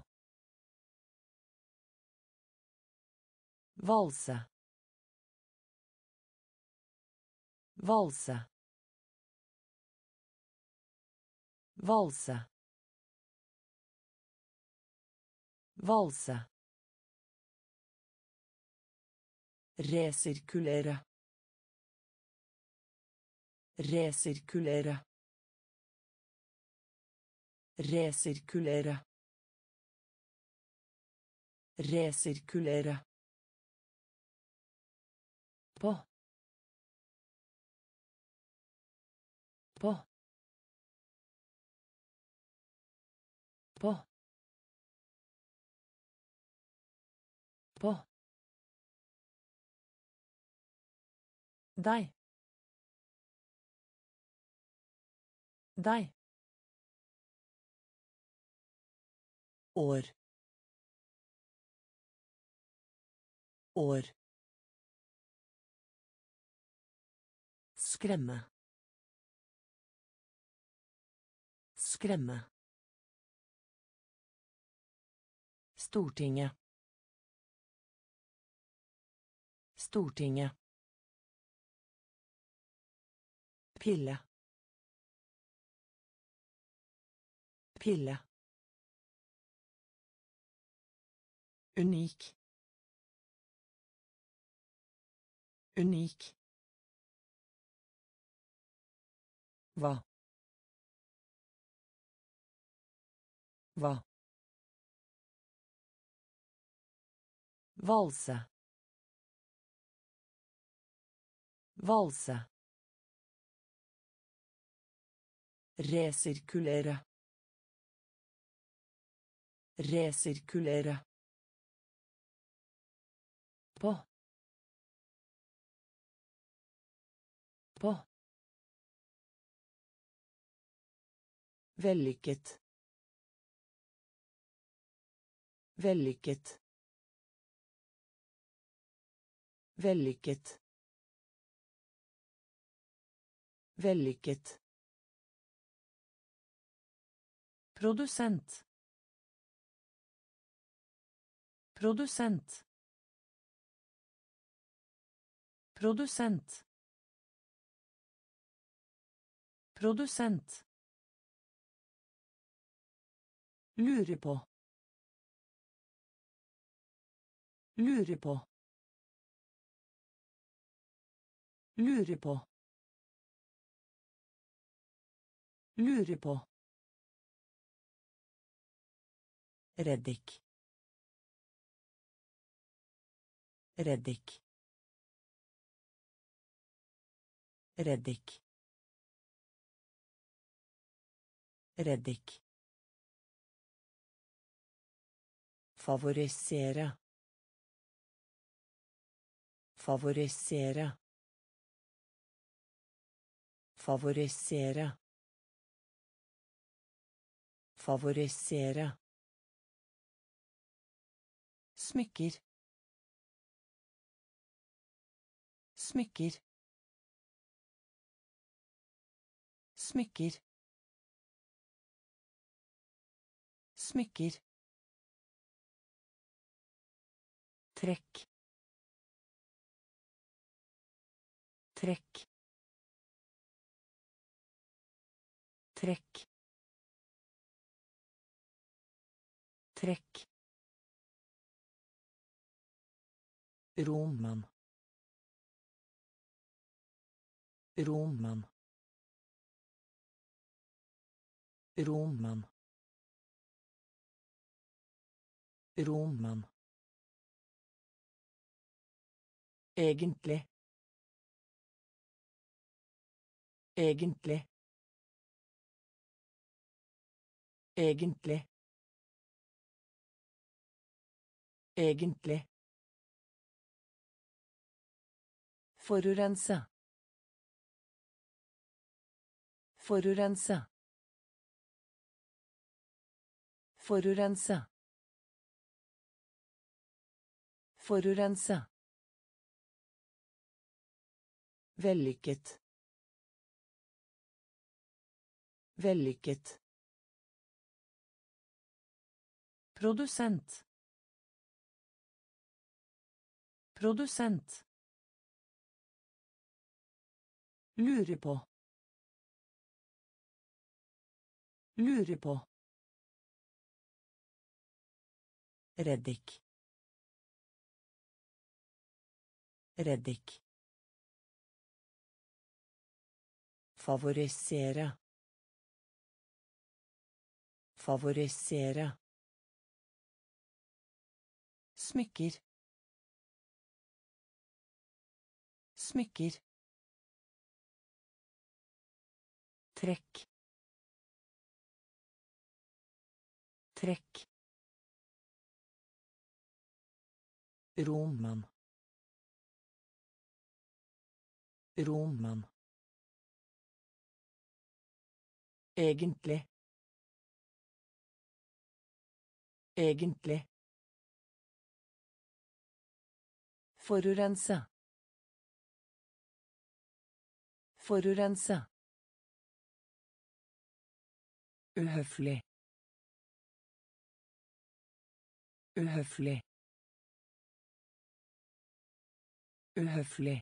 Valse. Valse. Valse. Valse. Resirkulere. Resirkulere. Resirkulere. Resirkulere. På. På. På. På. Deg. Deg. År. År. Skremme. Skremme. Stortinget. Stortinget. Pille. Pille. Unik. Unik. Hva? Hva? Valse. Valse. Resirkulere. Resirkulere. På. På. Vellykket. Vellykket. Vellykket. Vellykket. Produsent. Produsent. Produsent. Produsent. Lure på. Lure på. Lure på. Lure på. Reddik. Reddik. Reddik. Reddik. Favorisere. Favorisere. Favorisere. Favorisere. Smykker. Smykker. Smykker. Smykker. Trekk. Trekk. Trekk. Trekk. Roman. Roman. Roman. Roman. Egentlig. Egentlig. Egentlig. Egentlig. Forurense. Forurense. Forurense. Forurense. Vellykket. Vellykket. Produsent. Produsent. Lure på. Lure på. Reddik. Reddik. Favorisere. Favorisere. Smykker. Smykker. Trekk. Trekk. Rommann. Rommann. Egentlig. Egentlig. Forurense. Forurense. Uhøflig. Uhøflig. Uhøflig.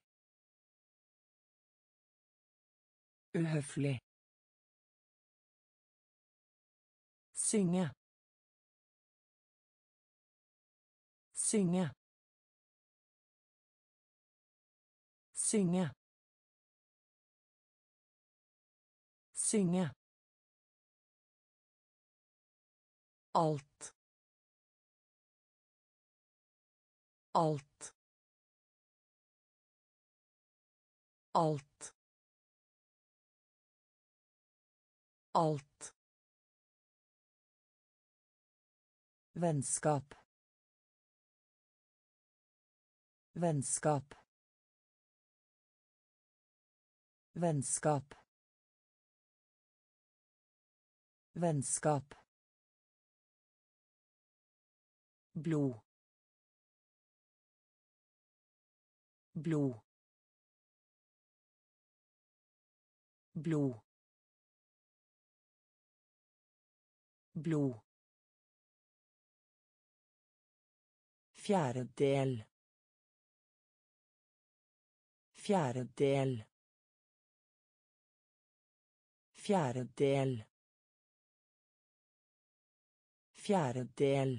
Uhøflig. Synge. Synge. Synge. Synge. Alt. Alt. Alt. Alt. Vennskap. Vennskap. Vennskap. Vennskap. Blod. Blod. Blod. Blod. Fjerdedel. Fjerdedel. Fjerdedel. Fjerdedel.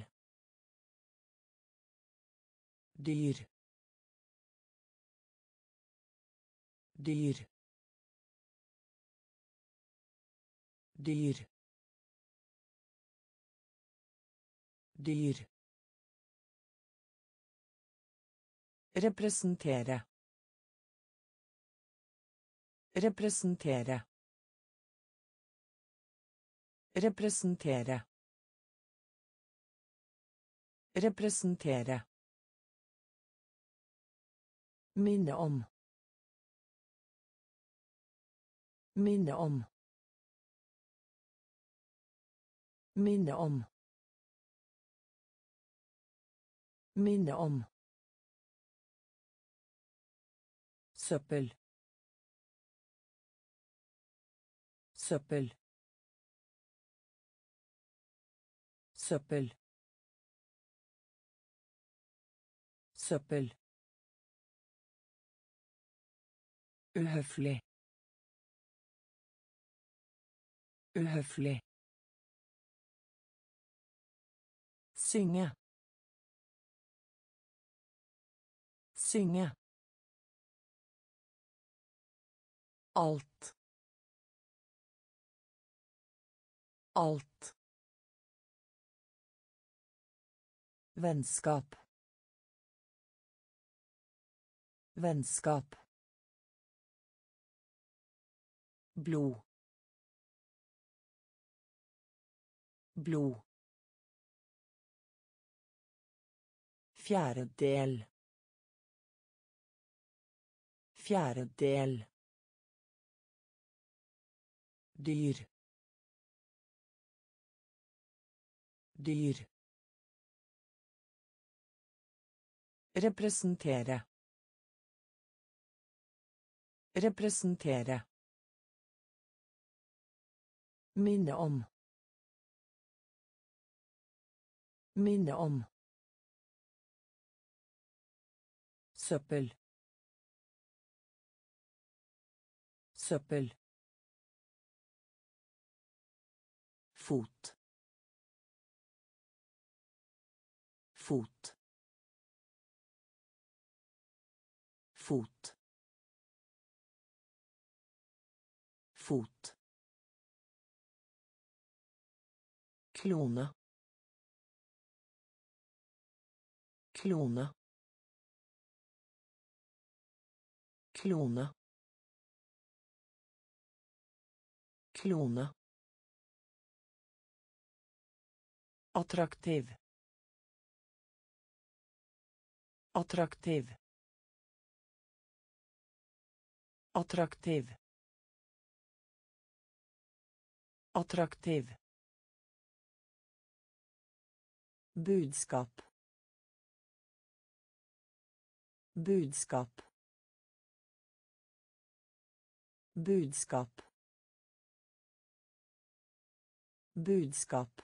Dyr. Dyr. Dyr. Dyr. Representere. Representere. Representere. Representere. Minne om. Minne om. Minne om. Minne om. Søppel. Søppel. Søppel. Søppel. Uhøflig. Uhøflig. Synge. Synge. Alt. Alt. Vennskap. Vennskap. Blod. Blod. Fjerdedel. Fjerdedel. Dyr. Dyr. Representere. Representere. Minne om. Minne om. Søppel. Søppel. fot fot fot fot klone klone klone klone attraktiv attraktiv attraktiv attraktiv budskap budskap budskap budskap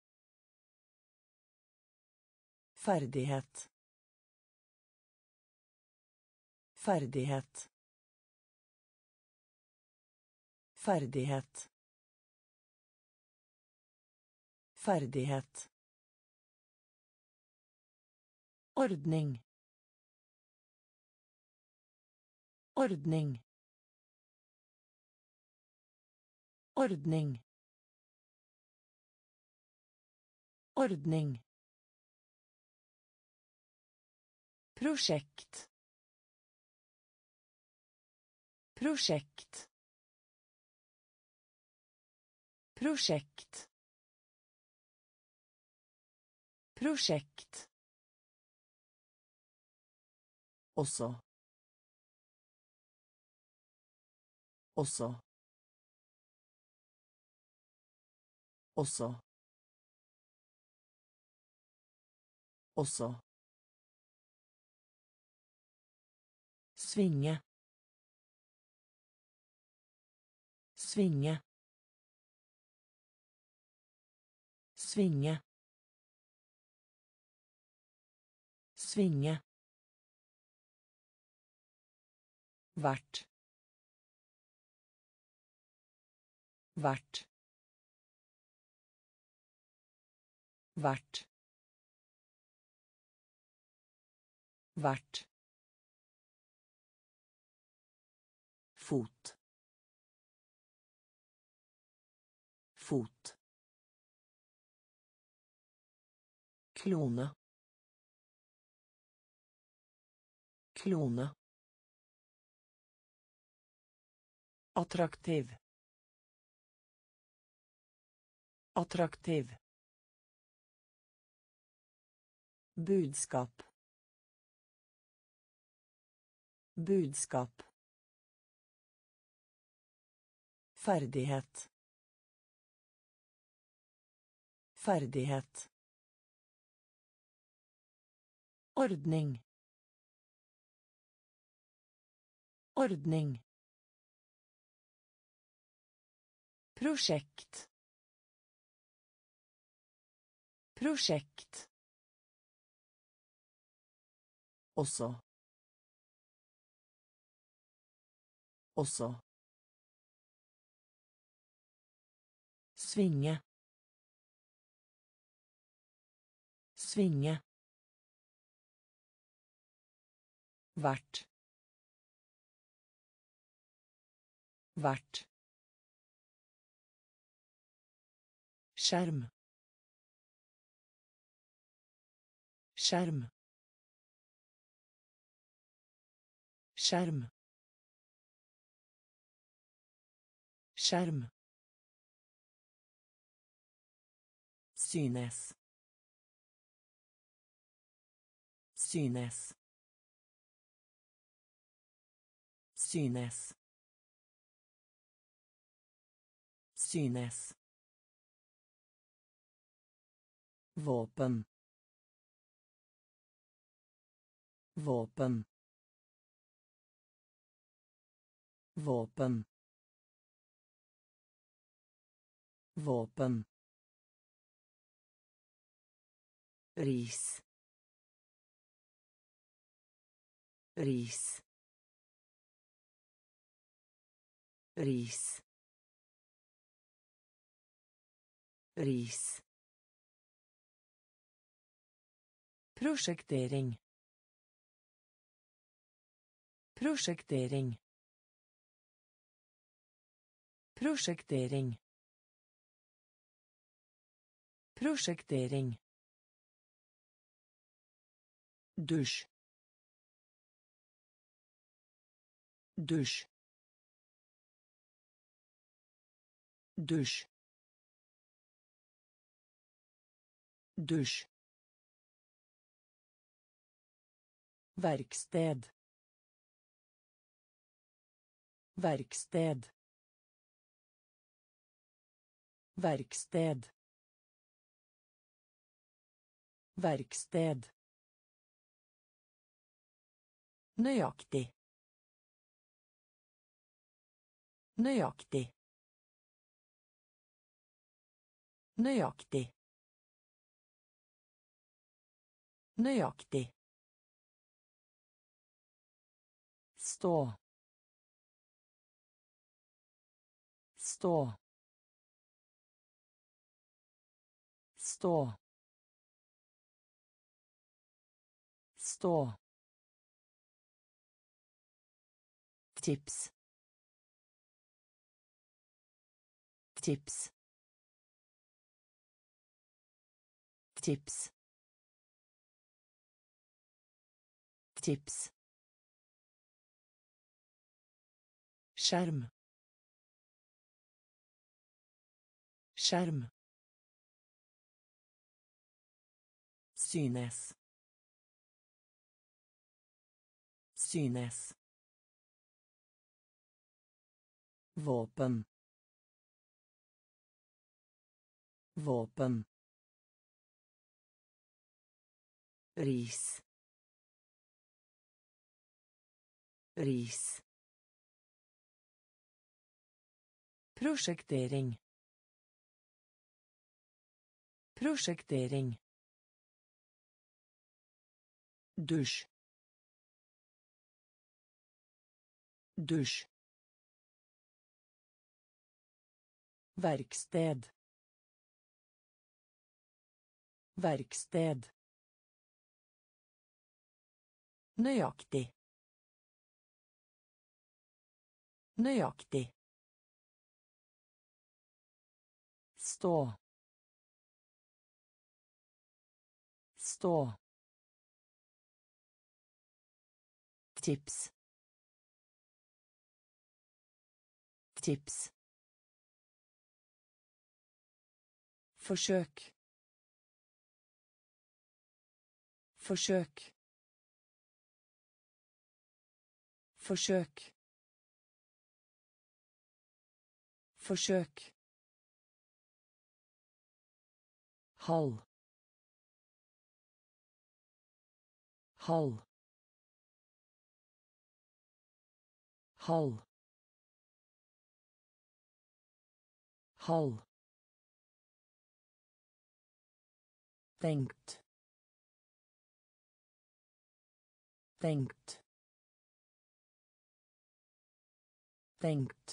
ferdighet ferdighet ferdighet ferdighet ordning ordning ordning ordning projekt projekt projekt projekt også også også også svinge svinge svinge svinge vart vart vart vart fot fot klone klone attraktiv attraktiv budskap budskap ferdighet ferdighet ordning ordning projekt projekt også også svinge svinge vart vart skjerm skjerm skjerm skjerm synes synes synes synes våpen våpen våpen våpen ris ris ris ris, Prosjektering. Prosjektering. Prosjektering. Prosjektering. Dusj. Dusj. Dusj. Dusj. Verksted. Verksted. Verksted. Verksted. Nøyaktig. Nøyaktig. Nøyaktig. Nøyaktig. Stå. Stå. Stå. Stå. Tips. Tips. Tips. Tips. Skjerm. Skjerm. Synes. Synes. Våpen. Våpen. Ris. Ris. Prosjektering. Prosjektering. Dusj. Dusj. Verksted. Verksted. Nøyaktig. Nøyaktig. Stå. Stå. Tips. Tips. Forsøk. Forsøk. Forsøk. Forsøk. Halv. Halv. Halv. Halv. Tenkt. Tenkt. Tenkt.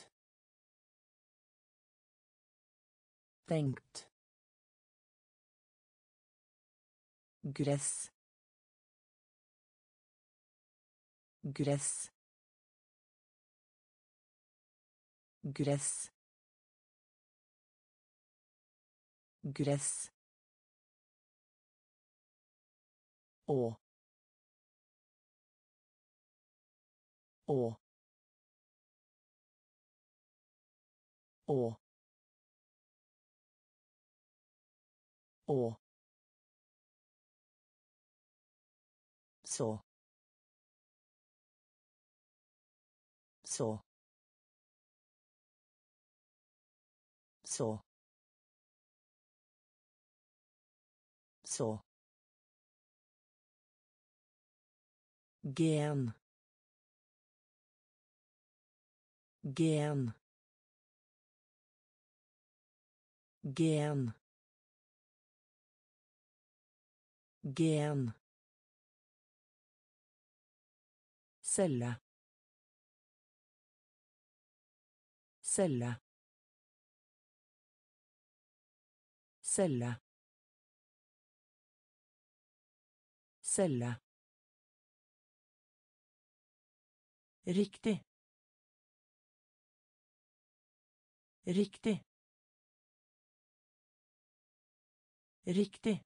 Tenkt. Gress. Gress. Gress. Gress. Å. Å. Å. Å. Så. Så. Så. Så. Gen. Gen. Gen. Gen. Celle. Celle. Celle. Celle. Riktig. Riktig. Riktig.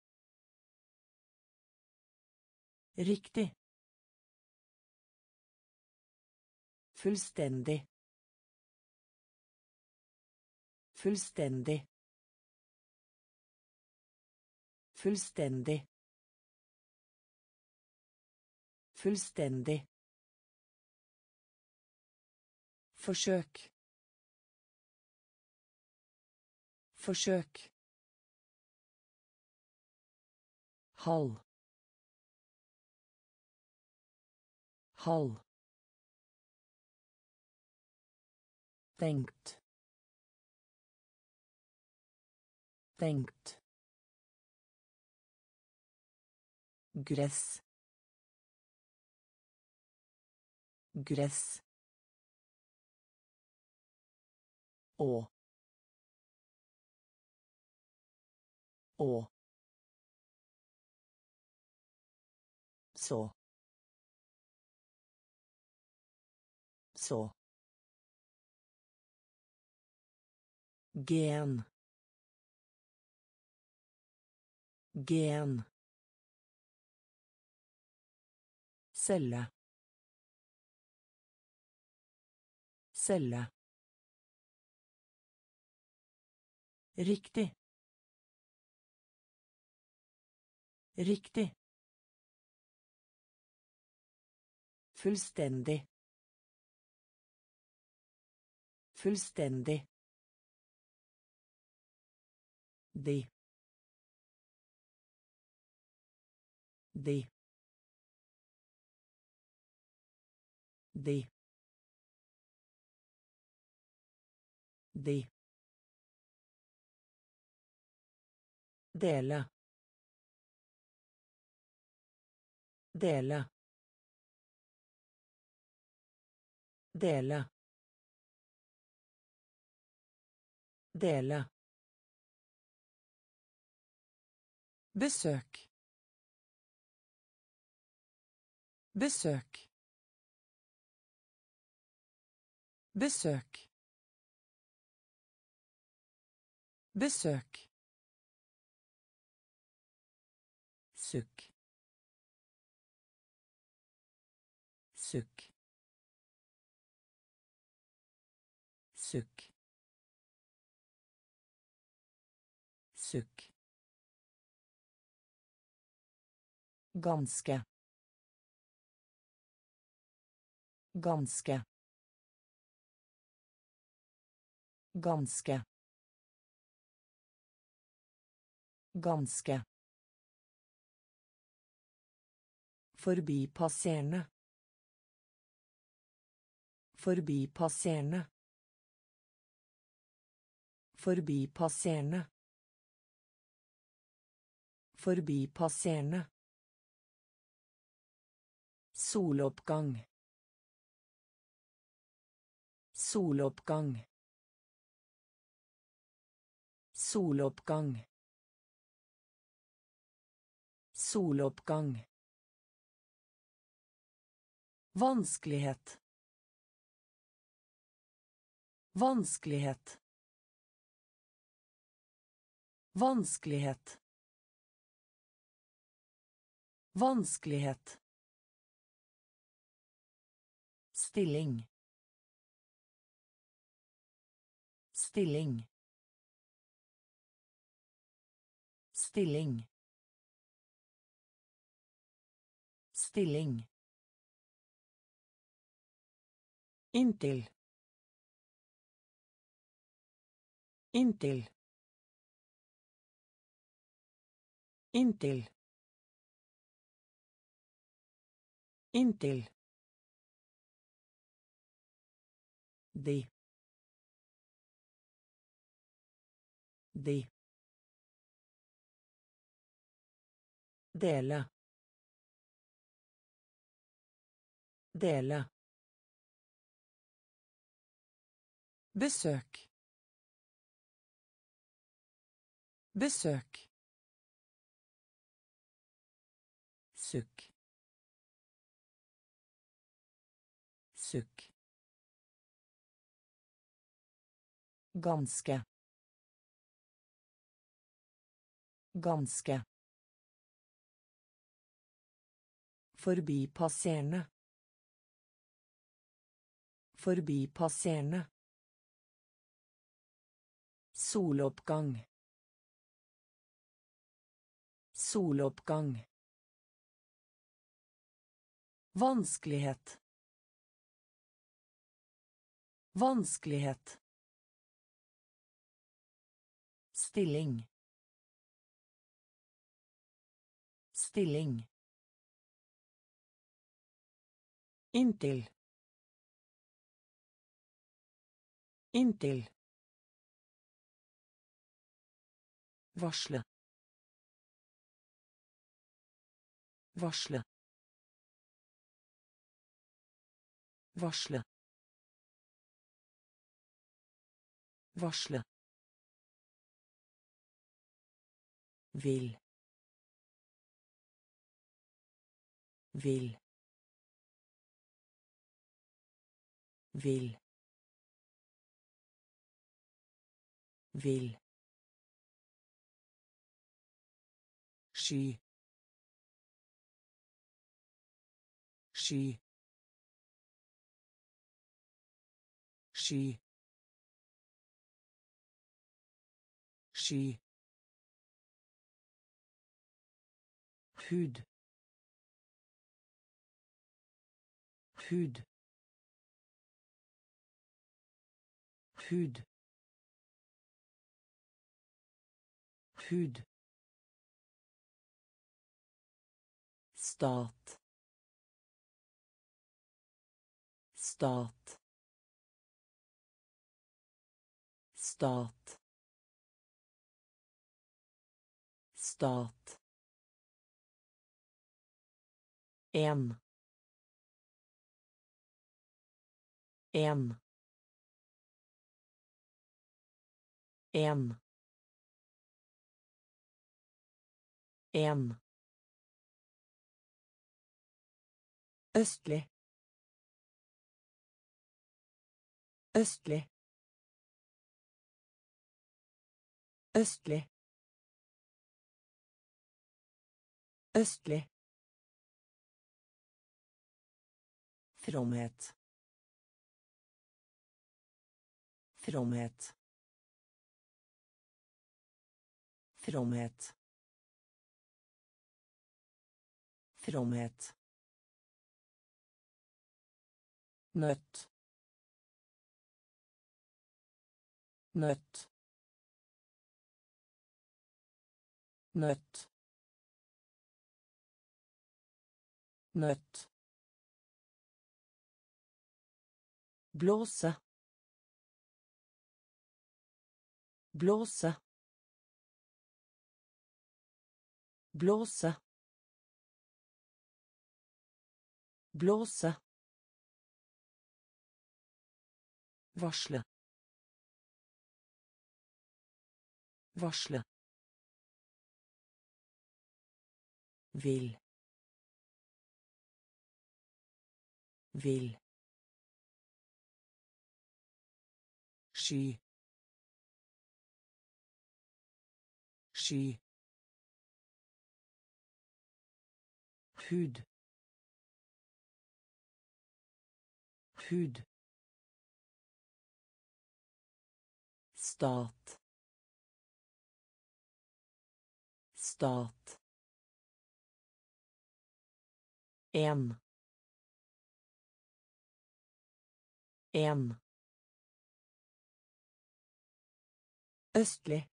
Riktig. Fullstendig. Fullstendig. Fullstendig. Fullstendig. Forsøk. Forsøk. Halv. Halv. Tenkt. Tenkt. Gress. Gress. Å. Å. Så. Så. Gen. Gen. Celle. Celle. Riktig. Riktig. Fullstendig. Fullstendig. De. De. De. De. Dele. Dele. Dele. Dele. Besøk. Besøk. Besøk. Besøk. Sukk. Sukk. Sukk. Sukk. Ganske. Ganske. Ganske. Ganske. Forbipasserende. Forbipasserende. Forbipasserende. Forbipasserende. Soloppgang. Soloppgang. Soloppgang. Soloppgang. Vanskelighet. Vanskelighet. Vanskelighet. Vanskelighet. Stilling. Stilling. Stilling. Stilling. Inntil. Inntil. Inntil. Inntil. De. De. Dele. Dele. Besøk. Besök. Sukk. Sukk. Ganske. Ganske. Forbipasserende. Forbipasserende. Soloppgang. Soloppgang. Vanskelighet. Vanskelighet. Stilling. Stilling. Inntil. Inntil. Varsle. Varsle. Varsle. Varsle. Vil. Vil. Vil. Vil. Sky. Sky. Sky. Sky. Hud. Hud. Hud. Hud. Stat. Stat. Stat. Stat. En. En. En. En. Østlig. Østlig. Østlig. Østlig. Fromhet. Fromhet. Fromhet. Fromhet. Nøtt. Nøtt. Nøtt. Nøtt. Blåse. Blåse. Blåse. Blåse. Varsle. Varsle. Vil. Vil. Sky. Sky. Hud. Hud. Stat. Stat. En. En. Østlig.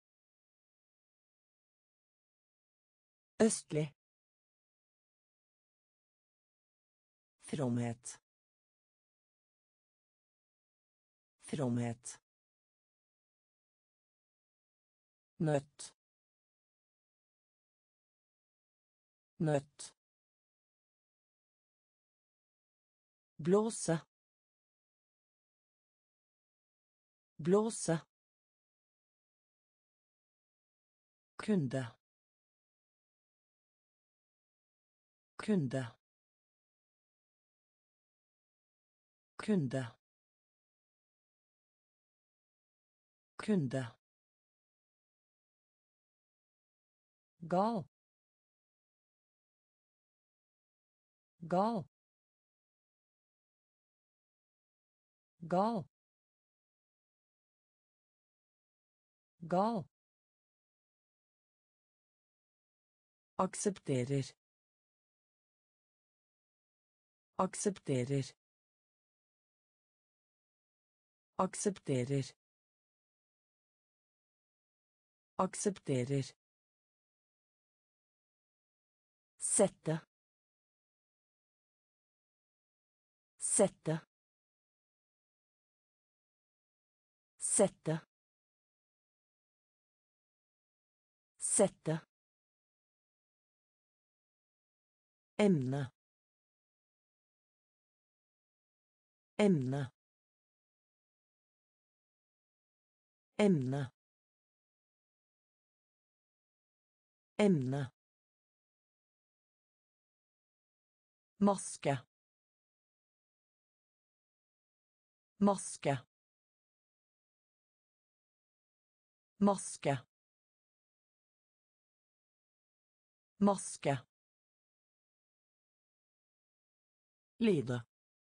Østlig. Fromhet. Fromhet. Nøtt. Nøtt. Blåse. Blåse. kunde kunde kunde kunde gal gal gal gal aksepterer aksepterer aksepterer aksepterer sette sette sette sette emne emne emne emne maske maske maske maske lide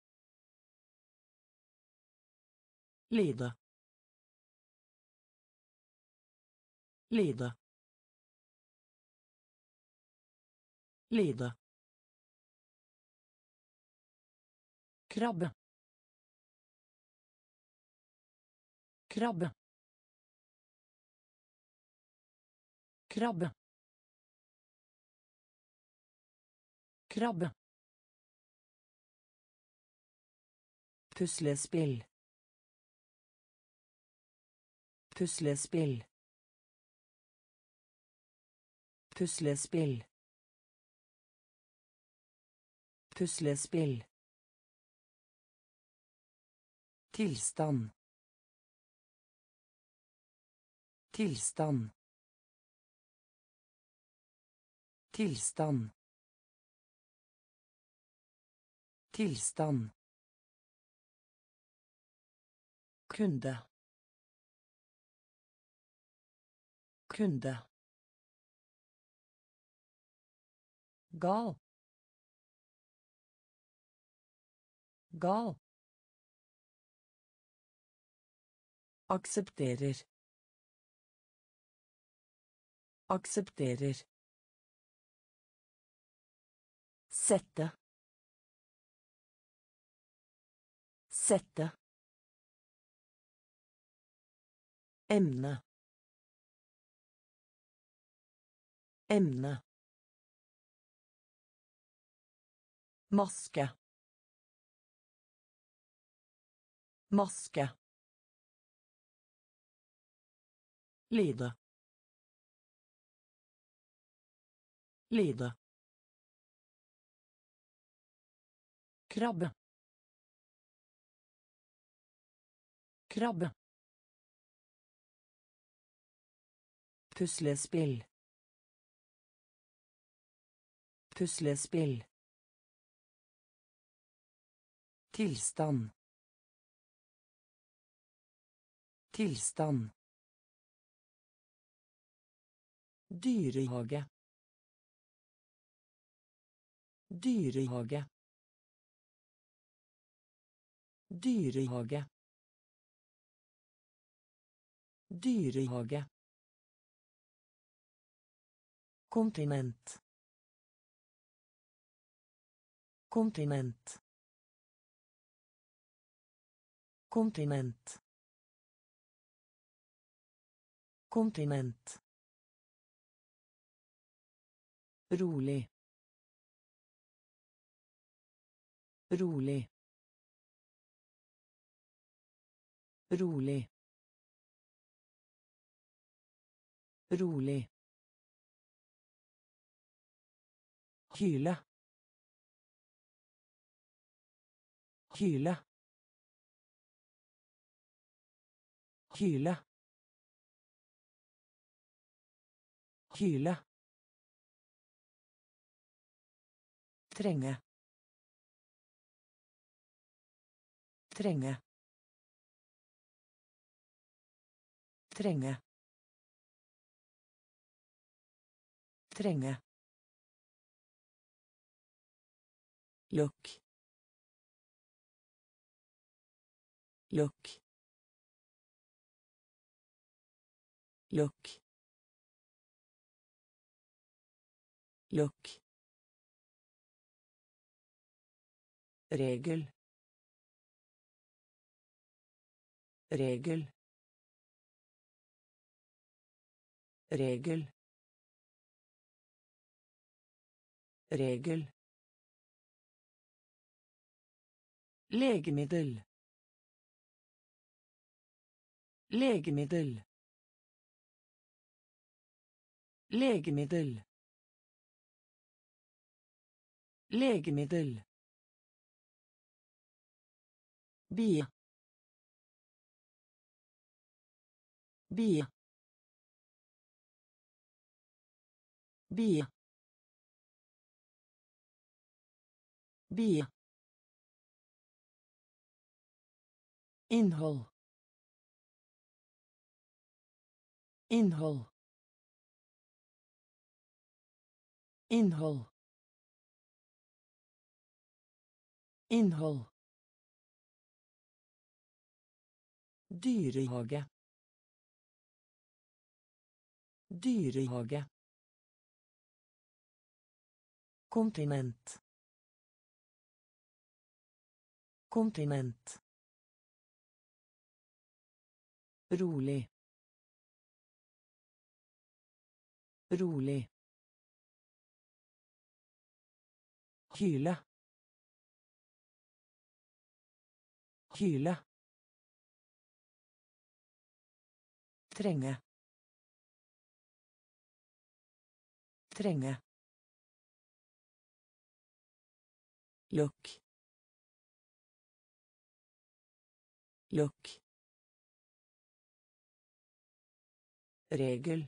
lide lide lide krabbe krabbe krabbe krabbe puslespill puslespill puslespill puslespill tilstand tilstand tilstand tilstand kunde kunde gal gal aksepterer aksepterer sette sette emne emne maske maske lide lide krabbe krabbe puslespill puslespill tilstand tilstand dyrehage dyrehage dyrehage dyrehage kontinent kontinent kontinent kontinent rolig rolig rolig rolig Kyle. Kyle. Kyle. Kyle. Trenge. Trenge. Trenge. Trenge. Lukk. Lukk. Lukk. Lukk. Regel. Regel. Regel. Regel. Legemiddel. Legemiddel. Legemiddel. Legemiddel. Bie. Bie. Bie. Bie. Innhold. Innhold. Innhold. Innhold. Dyrehage. Dyrehage. Kontinent. Kontinent. Rolig. Rolig. Kyle. Kyle. Trenge. Trenge. Lukk. Lukk. Regel.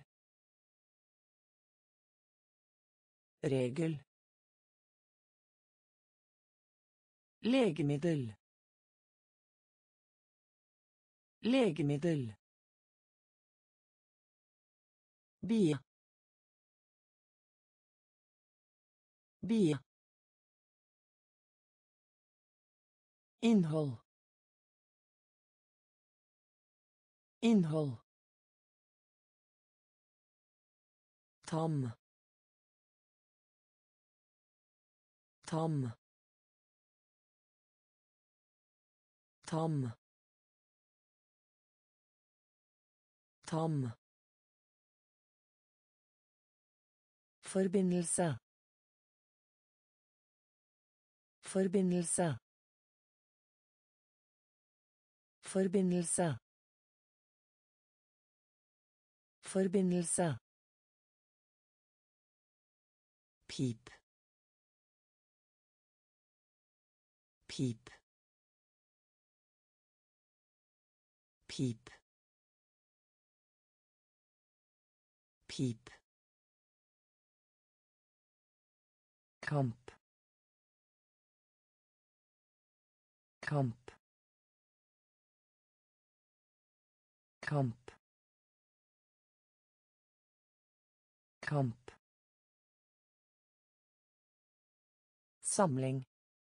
Regel. Legemiddel. Legemiddel. Bie. Bie. Innhold. Innhold. Tam. Tam. Tam. Tam. Forbindelse. Forbindelse. Forbindelse. Forbindelse. Pip. Pip. Pip. Pip. Kamp. Kamp. Kamp. Kamp. Samling.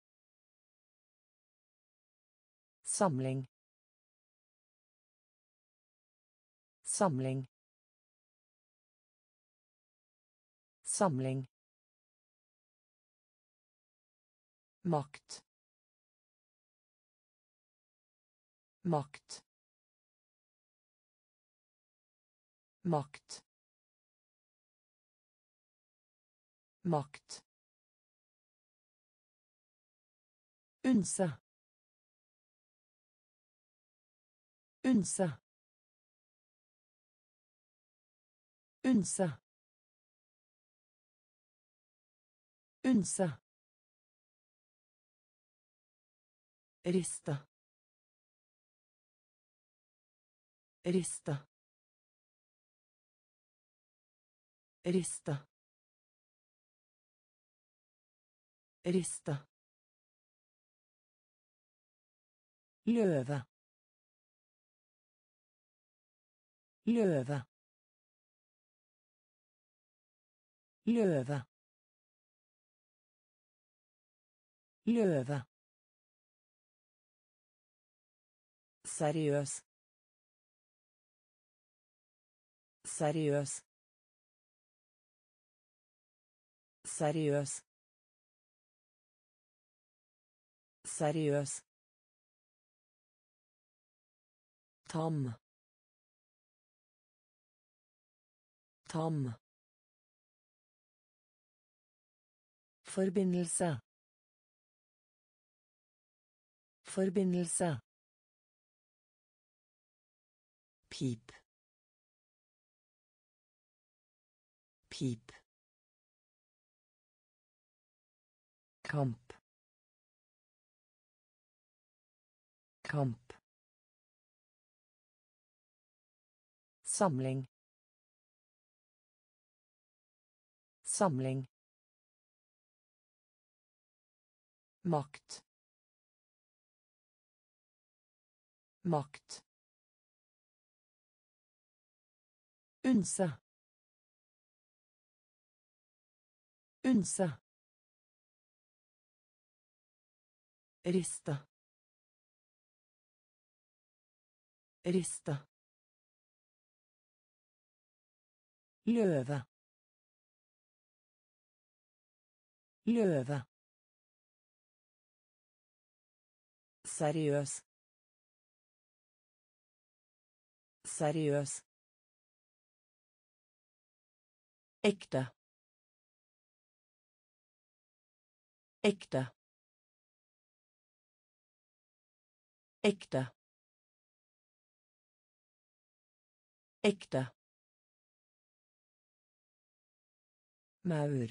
Samling. Samling. Samling. Makt. Makt. Makt. Makt. Unse. Unse. Unse. Unse. Rista. Rista. Riste. Riste. Løve. Løve. Løve. Løve. Seriøs. Seriøs. Seriøs. Seriøs. Tam. Tam. Forbindelse. Forbindelse. Pip. Pip. Kamp. Kamp. Samling. Samling. Makt. Makt. Unse. Unse. Riste. Riste. Løve. Løve. Seriøs. Seriøs. Ekte. Ekte. Ekte. Ekte. Maur.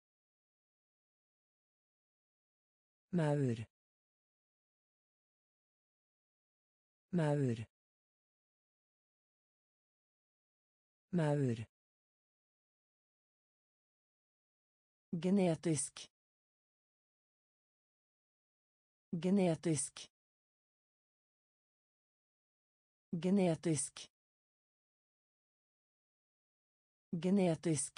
Maur. Maur. Maur. Genetisk. Genetisk. Genetisk. Genetisk.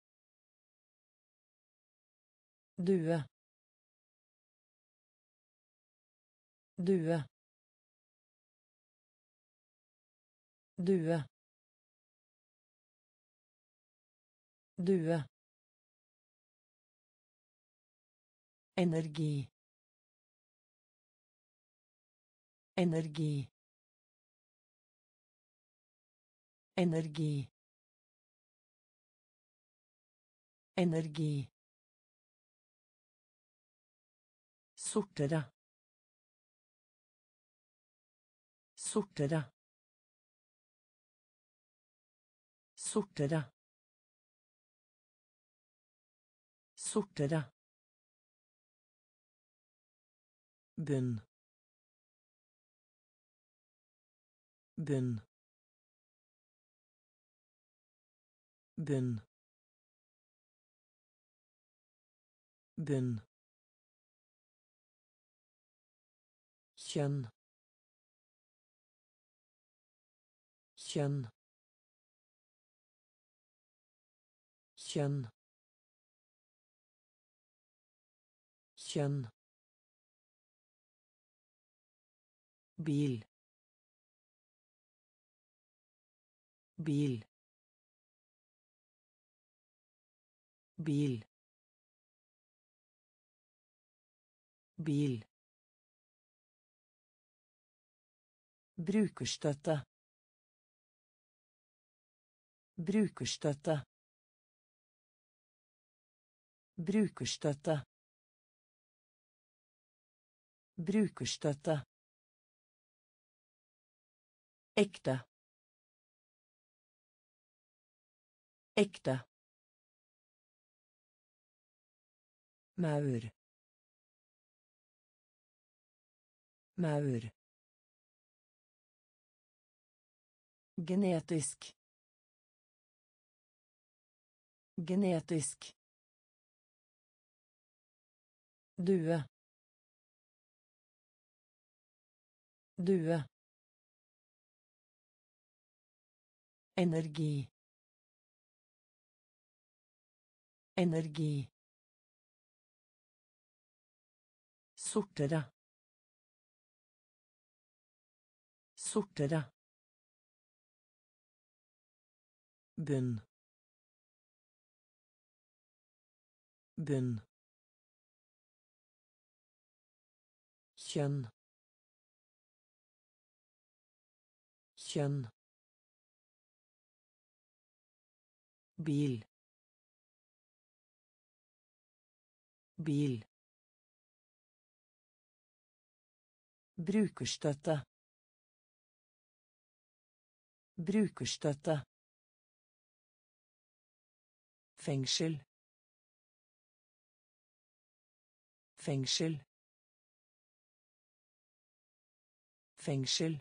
Due. Due. Due. Due. Energi. Energi. Energi. Energi. Sortere. Sortere. Sortere. Sortere. Bunn. Bunn. Bunn. Bunn. Kjønn. Kjønn. Kjønn. Kjønn. Bil. Bil. Bil. Bil. Brukerstøtte. Brukerstøtte. Brukerstøtte. Brukerstøtte. Ekte. Ekte. Maur. Maur. Genetisk. Genetisk. Due. Due. Energi. Energi. Sortere. Sortere. Bunn. Bunn. Kjønn. Kjønn. Bil. Bil. Brukerstøtte. Brukerstøtte. Fengsel. Fengsel. Fengsel.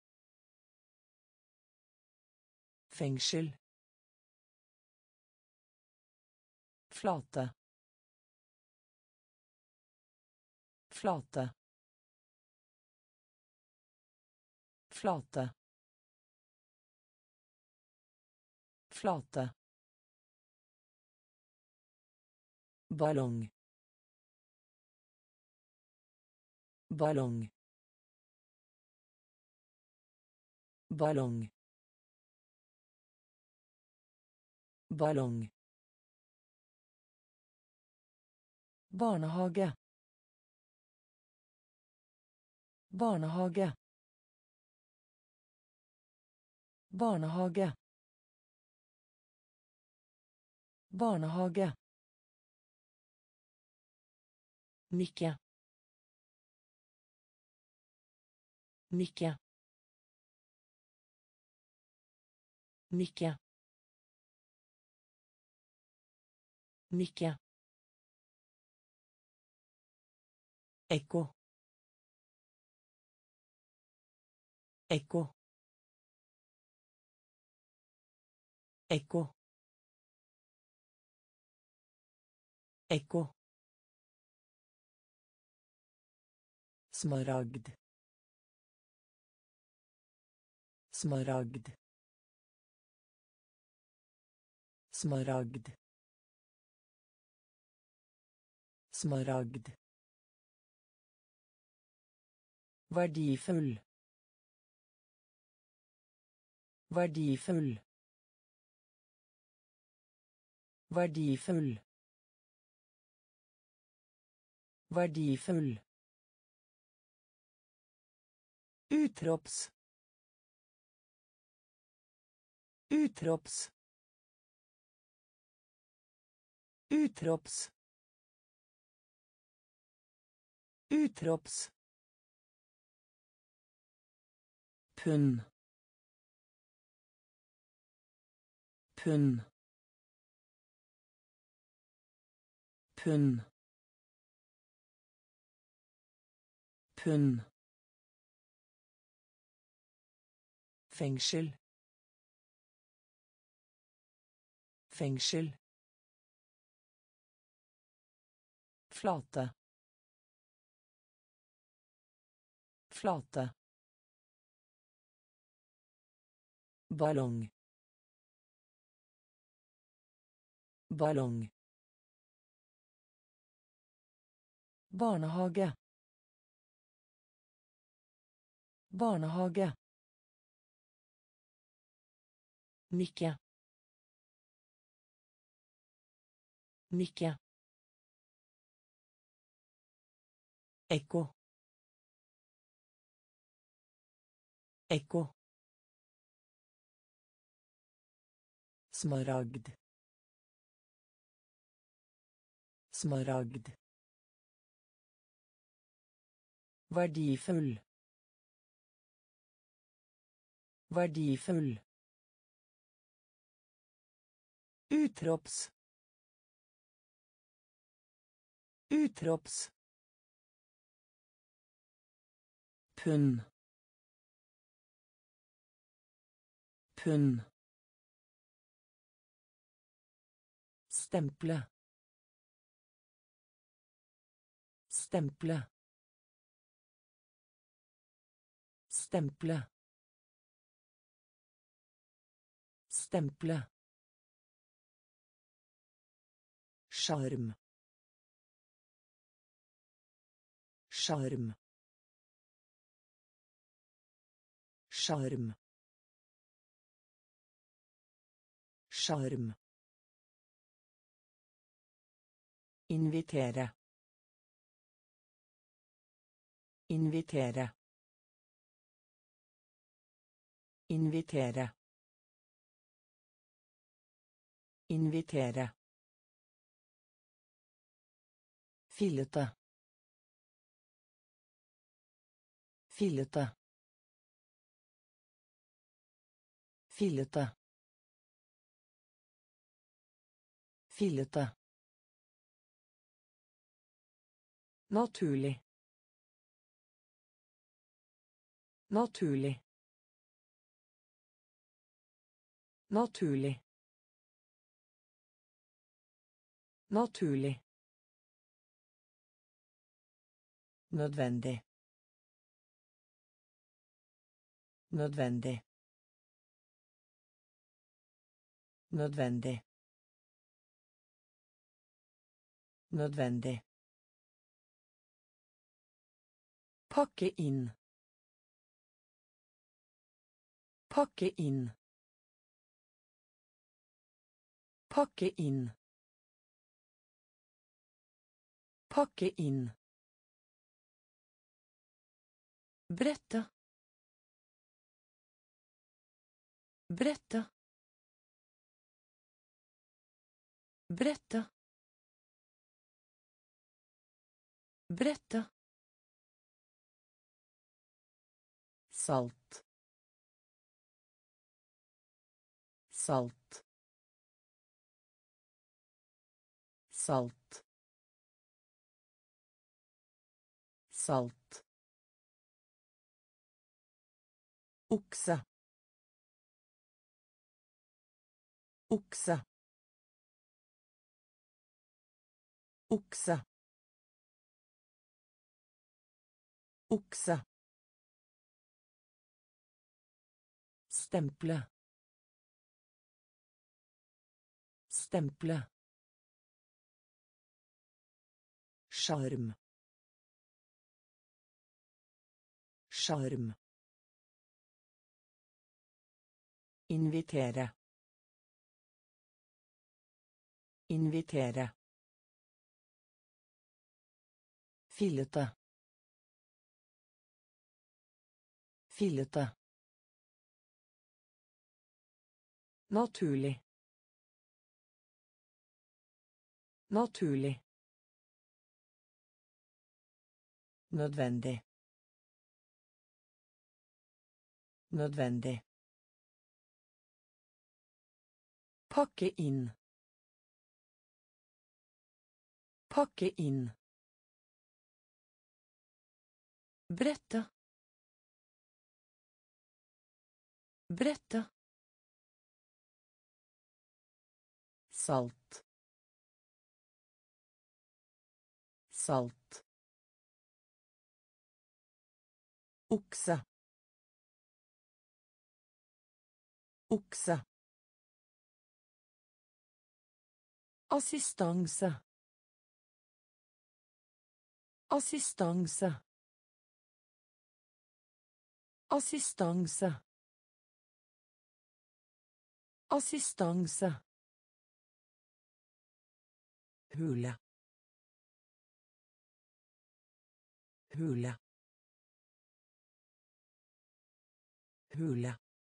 Fengsel. Flate. Flate. Flate. Flate. Ballong. Ballong. Ballong. Ballong. Barnehage. Barnehage. Barnehage. Barnehage. Nikke. Nikke. Nikke. Nikke. Ekko. Ekko. Ekko. Ekko. Smaragd. Smaragd. Smaragd. Smaragd. Verdifull. Verdifull. Verdifull. Verdifull. Utrops. Utrops. Utrops. Utrops. Pund. Pund. Pund. Pund. Fengsel. Fengsel. Flate. Flate. Ballong. Ballong. Barnehage. Barnehage. Nikke. Nikke. Ekko. Ekko. Smaragd. Smaragd. Verdifull. Verdifull. Utrops. Utrops. Pund. Pund. Stemple. Stemple. Stemple. Stemple. Sjarm. Sjarm. Sjarm. Sjarm. Invitere. Invitere. Invitere. Invitere. Fillete. Fillete. Fillete. Fillete. Naturlig. Naturlig. Naturlig. Naturlig. Nødvendig. Nødvendig. Nødvendig. Nødvendig. Pakke inn. Pakke inn. Pakke inn. Pakke inn. Brette. Brette. Brette. Brette. Salt. Salt. Salt. Salt. Okse. Okse. Okse. Okse. Stemple. Stemple. Sjarm. Sjarm. Invitere. Invitere. Fillete. Fillete. Naturlig. Naturlig. Nødvendig. Nødvendig. Pakke inn. Pakke inn. Brette. Brette. Salt. Salt. Okse. Okse. Assistanse. Assistanse. Assistanse. Assistanse. Hule. Hule. Hule.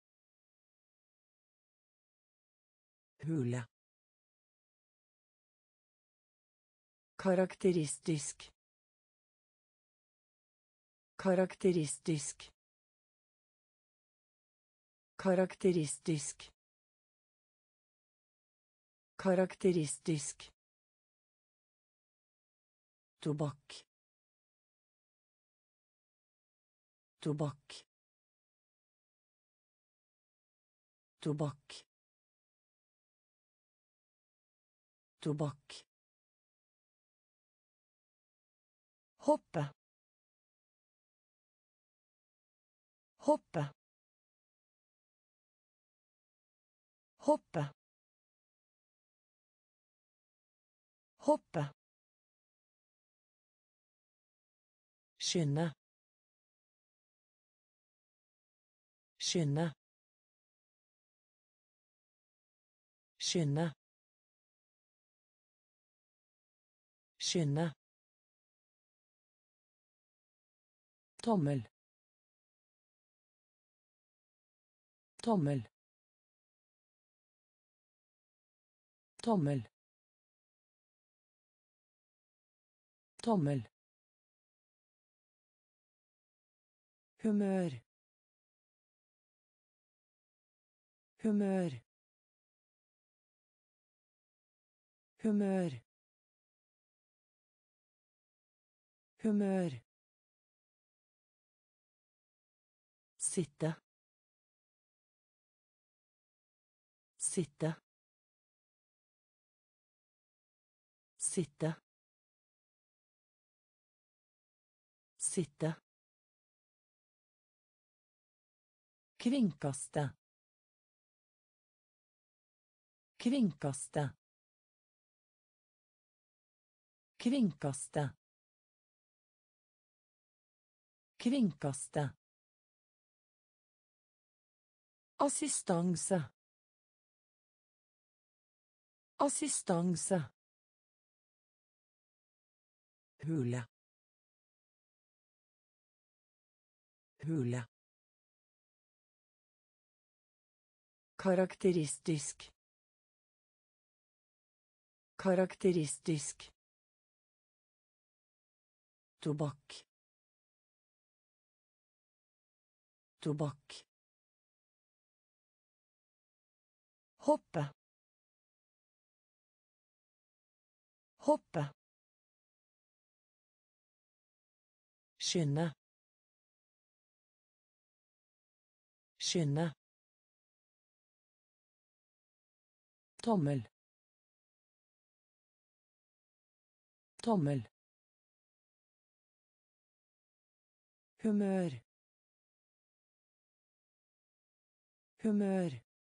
Hule. Karakteristisk. Karakteristisk. Karakteristisk. Karakteristisk. Tobakk. Tobakk. Tobakk. Tobakk. Hoppe. Hoppe. Hoppe. Hoppe. Skynde. Skynde. Skynde. Skynde. Tommel. Tommel. Tommel. Tommel. Humør. Humør. Humør. Humør. Sitte. Sitte. Sitte. Sitte. Kringkaste. Kringkaste. Kringkaste. Kringkaste. Assistanse. Assistanse. Hule. Hule. Karakteristisk. Karakteristisk. Tobakk. Tobakk. Hoppe. Hoppe. Skynde. Skynde. Tommel. Tommel. Humør. Humør.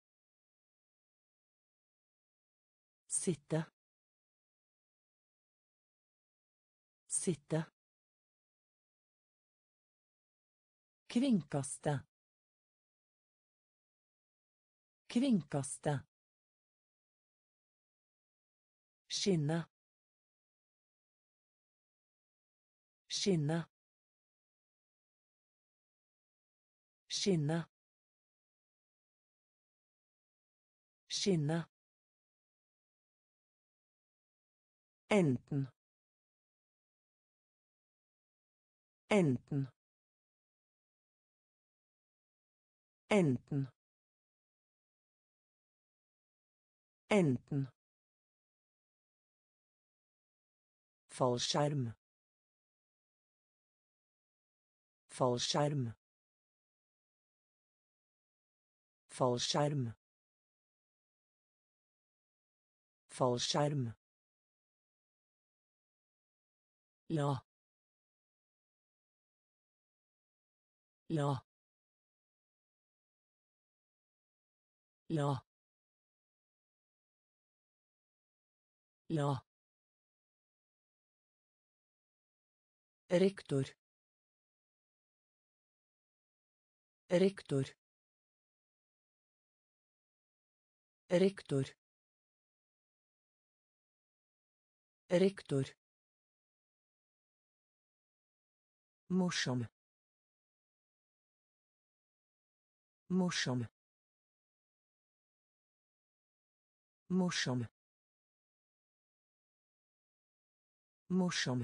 Sitte. Sitte. Kringkaste. Kringkaste. Skinne. Skinne. Skinne. Skinne. Enten. Enten. Enten. Enten. Fallskjerm. Fallskjerm. Fallskjerm. Fallskjerm. Ja. Ja. Ja. Ja. Rektor. Rektor. Rektor. Rektor. Morsom. Morsom. Morsom. Morsom.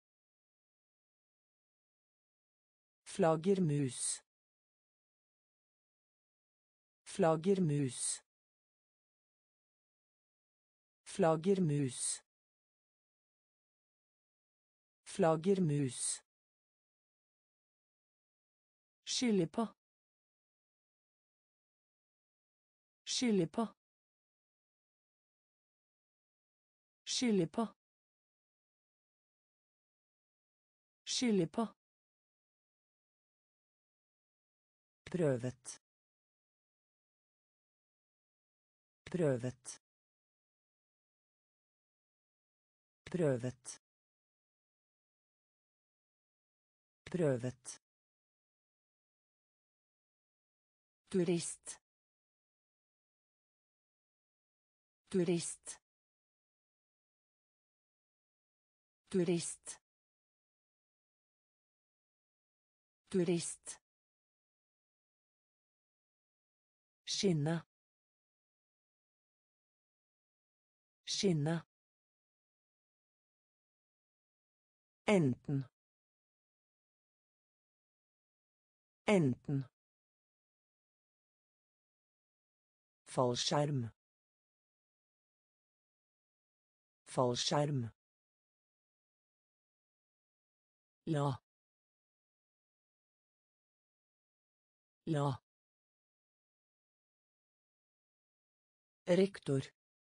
Flaggermus. Flaggermus. Flaggermus. Flaggermus. Skylde på. Skylde på. Skylde på. Skylde på. Prøvet. Prøvet. Prøvet. Prøvet. Turist. Turist. Turist. Turist. Skinne. Skinne. Enten. Enten. Fallskjerm. Fallskjerm. La. La. Rektor.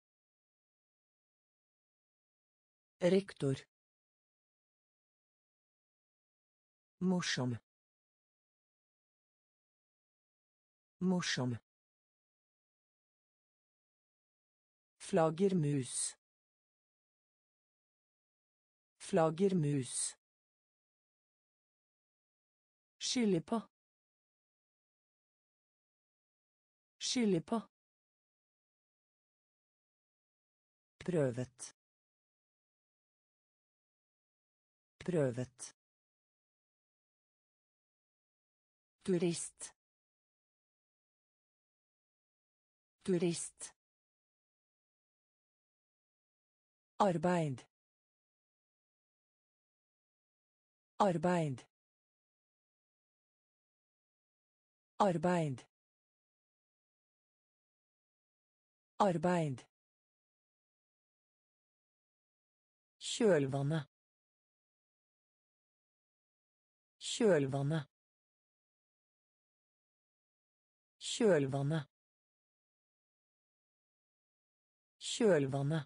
Rektor. Morsom. Morsom. Flaggermus. Flaggermus. Skylde på. Skylde på. Prøvet. Prøvet. Turist. Turist. Arbeid. Arbeid. Arbeid. Arbeid. Kjølvannet. Kjølvannet. Kjølvannet. Kjølvannet.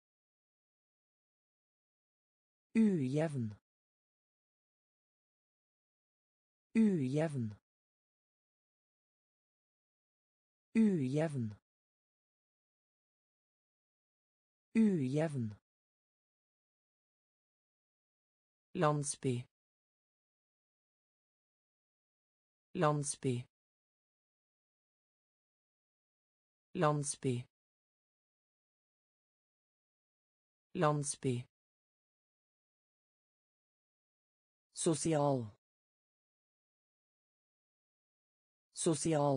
Ujevn. Ujevn. Ujevn. Ujevn. Landsby. Landsby. Landsby. Landsby. Sosial. Sosial.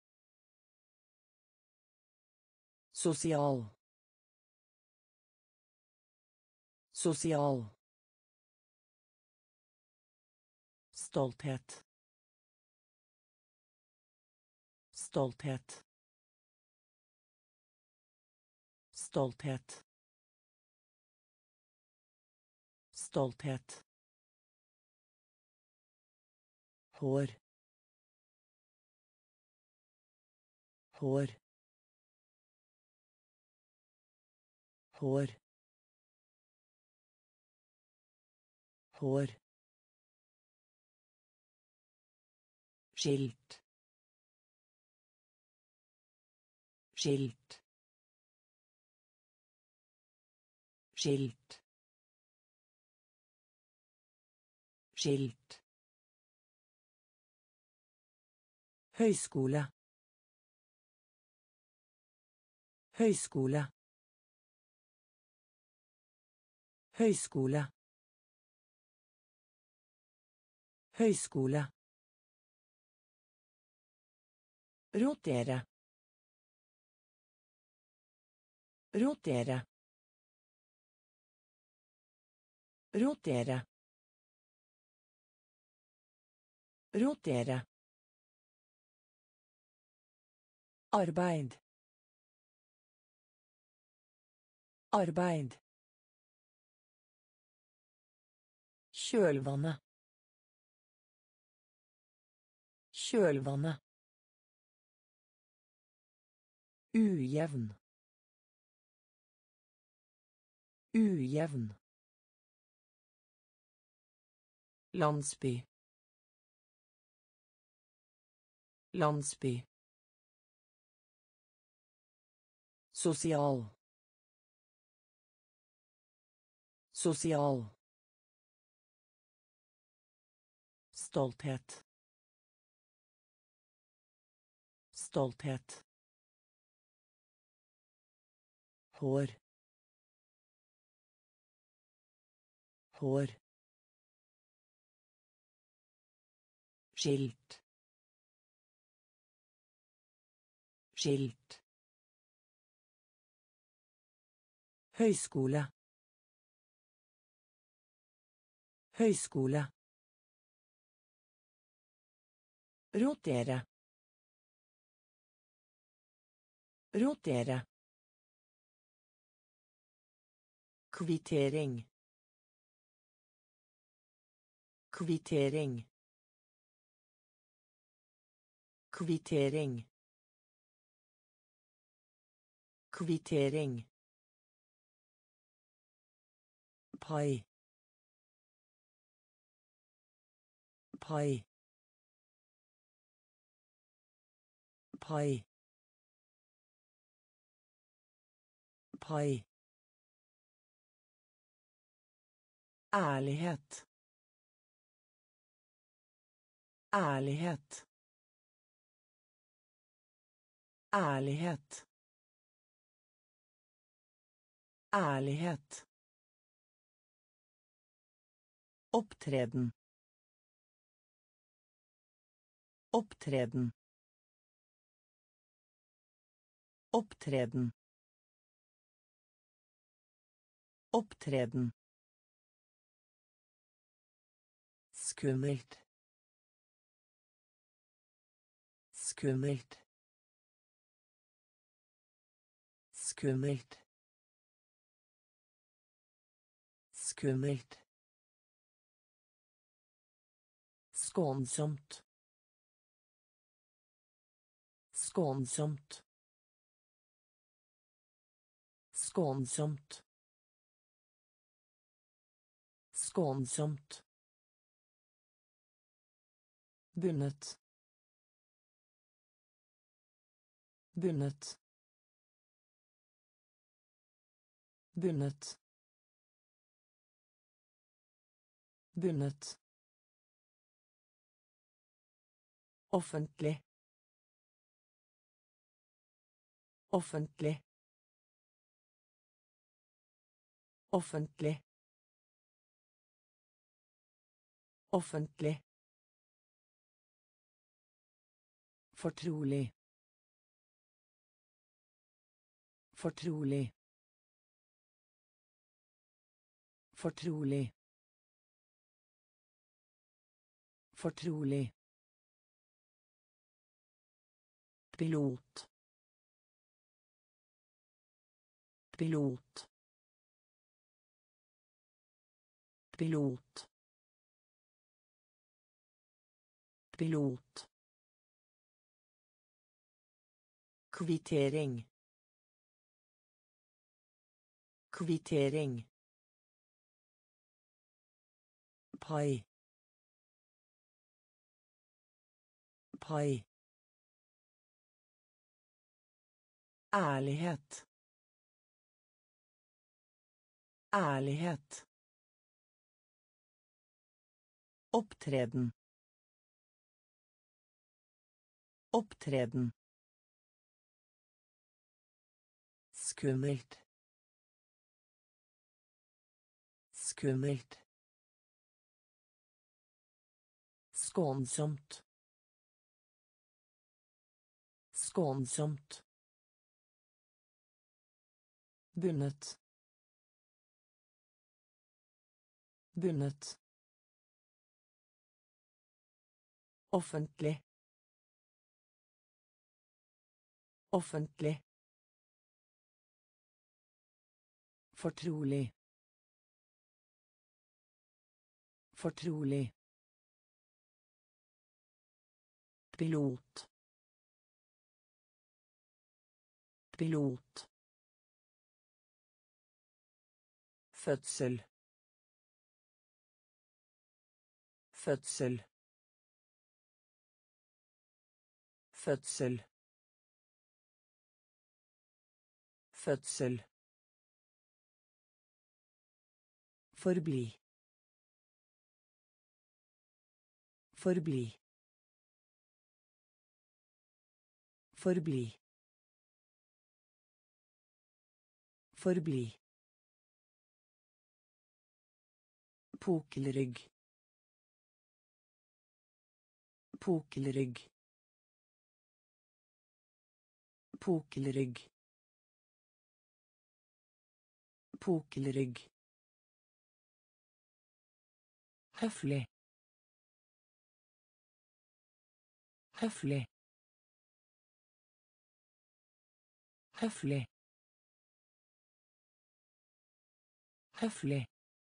Sosial. Sosial. Stolthet. Stolthet. Stolthet. Stolthet. Hår. Hår. Hår. Hår. Skilt. Skilt. Skilt. Skilt. Høyskole. Høyskole. Høyskole. Høyskole. Rotere. Rotere. Rotere. Rotere. Arbeid. Arbeid. Kjølvannet. Kjølvannet. Ujevn. Ujevn. Landsby. Landsby. Sosial. Sosial. Stolthet. Stolthet. Hår. Hår. Skilt. Skilt. Høyskole. Høyskole. Rotere. Rotere. Kvittering. Kvittering. Kvittering. Kvittering. Pai. Pai. Pai. Pai. Ærlighet. Ærlighet. Ærlighet. Ærlighet. Opptreden. Opptreden. Opptreden. Opptreden. Skummelt. Skummelt. Skummelt. Skummelt. Skånsomt. Skånsomt. Skånsomt. Skånsomt. Bundet. Bundet. Bundet. Bundet. Offentlig. Offentlig. Offentlig. Offentlig. Fortrolig. Fortrolig. Fortrolig. Fortrolig. Pilot. Pilot. Pilot. Pilot. Kvittering. Kvittering. Pai. Pai. Ærlighet. Ærlighet. Opptreden. Opptreden. Skummelt. Skummelt. Skånsomt. Skånsomt. Bundet. Bundet. Offentlig. Offentlig. Fortrolig. Fortrolig. Pilot. Pilot. Fødsel. Fødsel. Fødsel. Fødsel. Forbli. Forbli. Forbli. Forbli. Pukkelrygg. Pukkelrygg. Pukkelrygg. Pukkelrygg. Høflig. Høflig. Høflig. Høflig.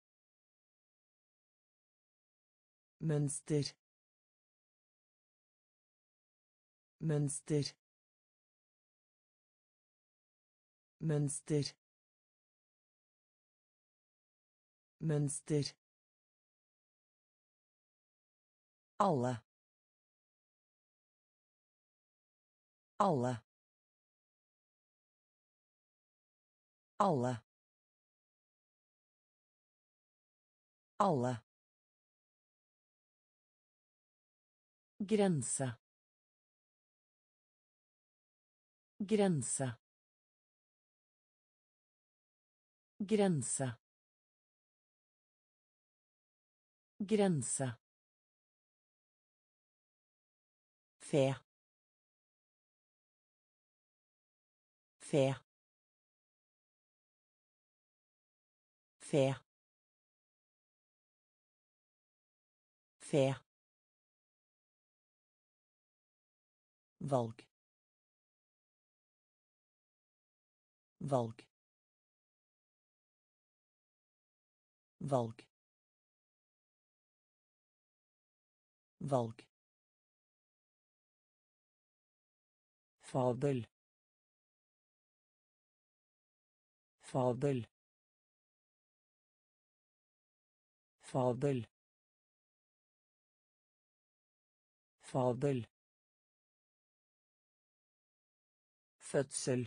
Mønster. Mønster. Mønster. Mønster. Alle. Alle. Alle. Alle. Grense. Grense. Grense. Grense. Fe. Fe. Fe. Fe. Valg. Valg. Valg. Valg. Fabel. Fabel. Fabel. Fabel. Fødsel.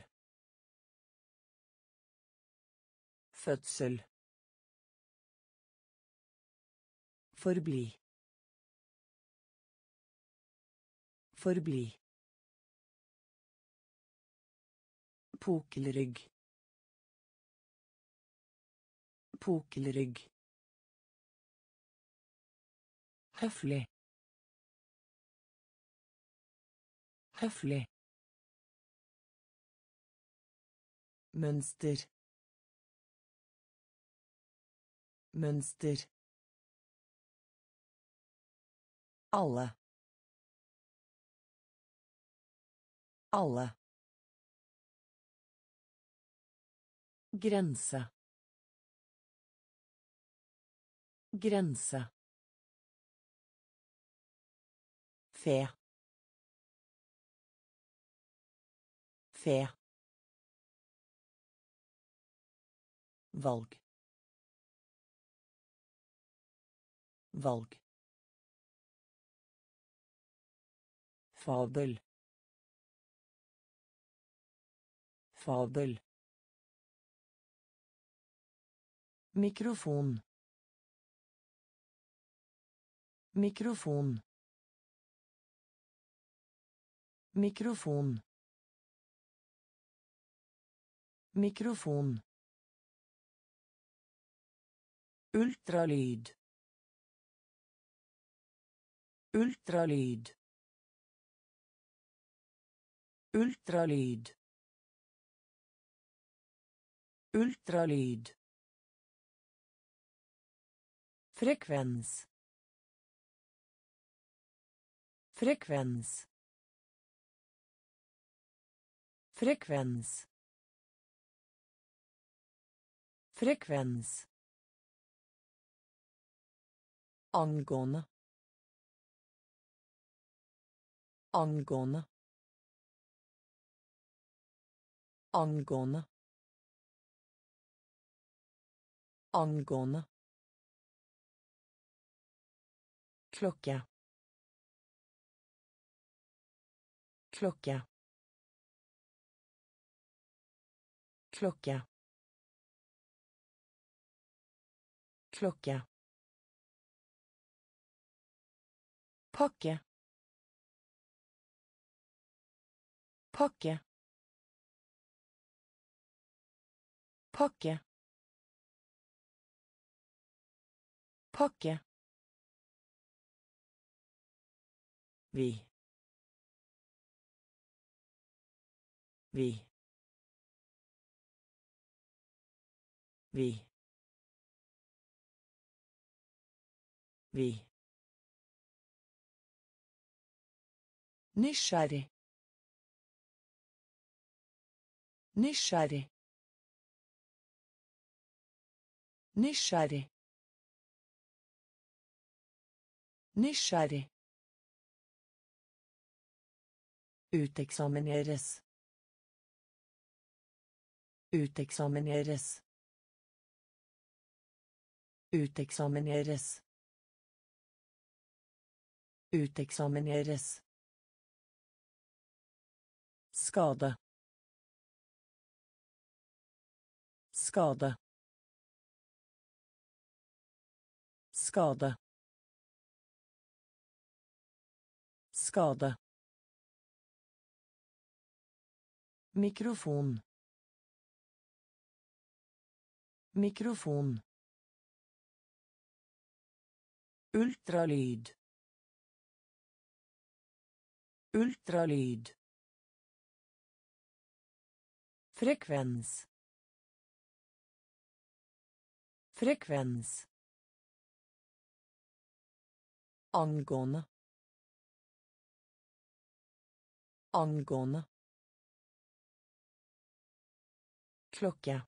Fødsel. Forbli. Forbli. Pukkelrygg. Pukkelrygg. Høflig. Høflig. Mønster. Mønster. Alle. Alle. Grense. Grense. Fe. Fe. Valg. Valg. Fabel. Fabel. Mikrofon. Mikrofon. Mikrofon. Mikrofon. Ultralyd. Ultralyd. Ultralyd. Ultralyd. Frekvens. Frekvens. Frekvens. Frekvens. Angående. Angående. Angående. Angående. Klokke. Klokke. Klokke. Klokke. Pakke. Pakke. Pakke. Pakke. Vi. Vi. Vi. Vi. Nysgjerrig. Nysgjerrig. Nysgjerrig. Nysgjerrig. Uteksamineres. Uteksamineres. Uteksamineres. Uteksamineres. Skade. Skade. Skade. Skade. Mikrofon. Mikrofon. Ultralyd. Ultralyd. Frekvens. Frekvens. Angående. Angående. Klokke.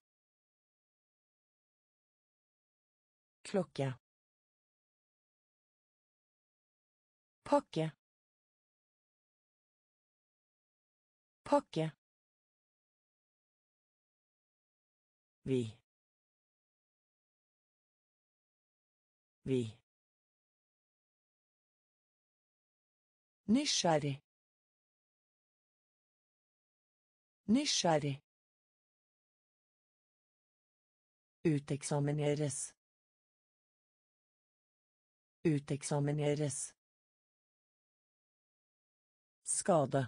Klokke. Pakke. Pakke. Vi. Vi. Nysgjerrig. Nysgjerrig. Uteksamineres. Uteksamineres. Skade.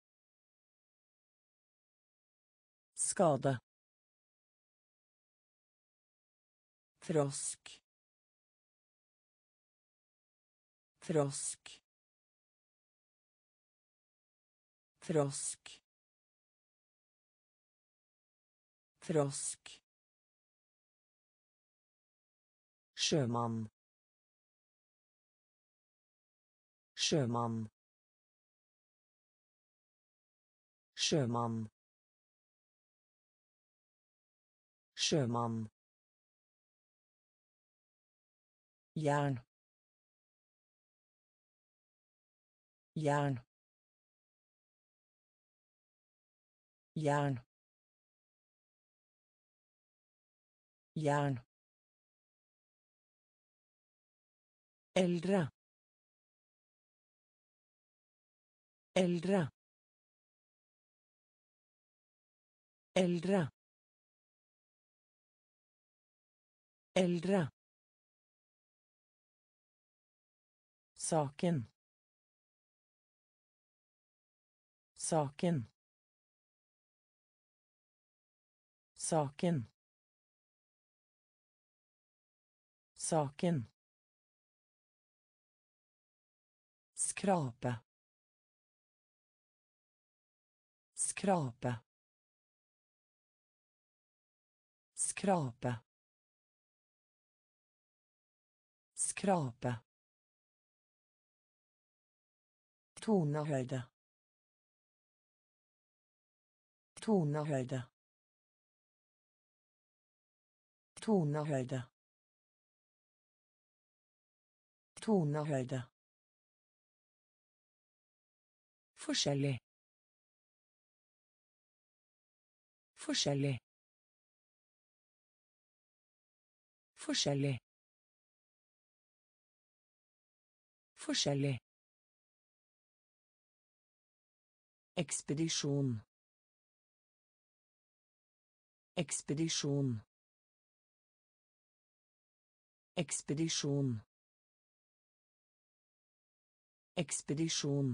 Skade. Frosk. Frosk. Frosk. Frosk. Sjømann. Sjømann. Sjømann. Sjømann. Jern. Jern. Jern. Jern. Eldre. Eldre. Eldre. Eldre. Saken. Saken. Saken. Saken. Skrape. Skrape. Skrape. Skrape. Tonehøyde. Tonehøyde. Tonehøyde. Tonehøyde. Forskjellig. Forskjellig. Forskjellig. Forskjellig. Ekspedisjon. Ekspedisjon. Ekspedisjon. Ekspedisjon.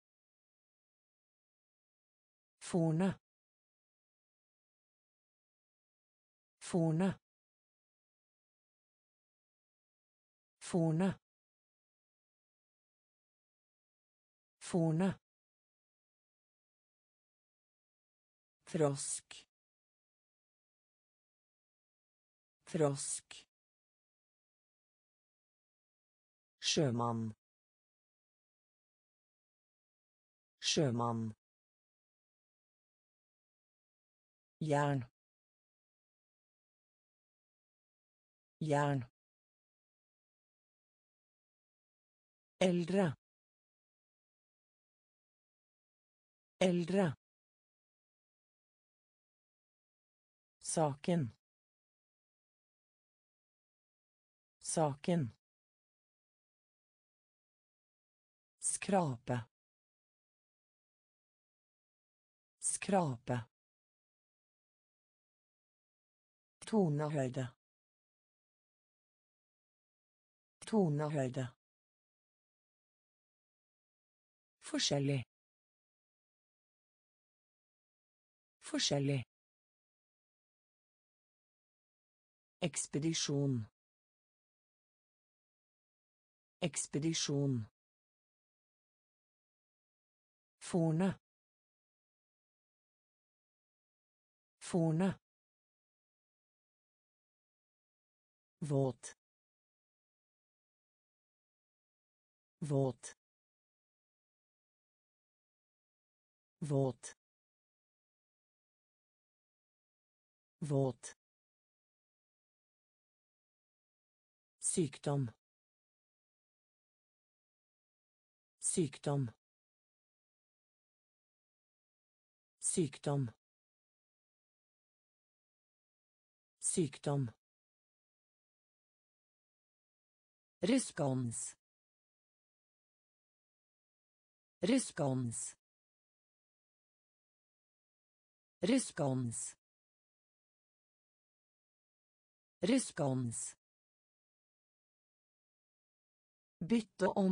Forne. Forne. Forne. Forne. Frosk. Frosk. Sjømann. Sjømann. Jern. Jern. Eldre. Eldre. Saken. Saken. Skrape. Skrape. Tonehøyde. Tonehøyde. Forskjellig. Forskjellig. Ekspedisjon. Ekspedisjon. Forne. Forne. Våt. Våt. Våt. Våt. Sykdom. Sykdom. Sykdom. Sykdom. Respons. Respons. Respons. Respons. Bytte om.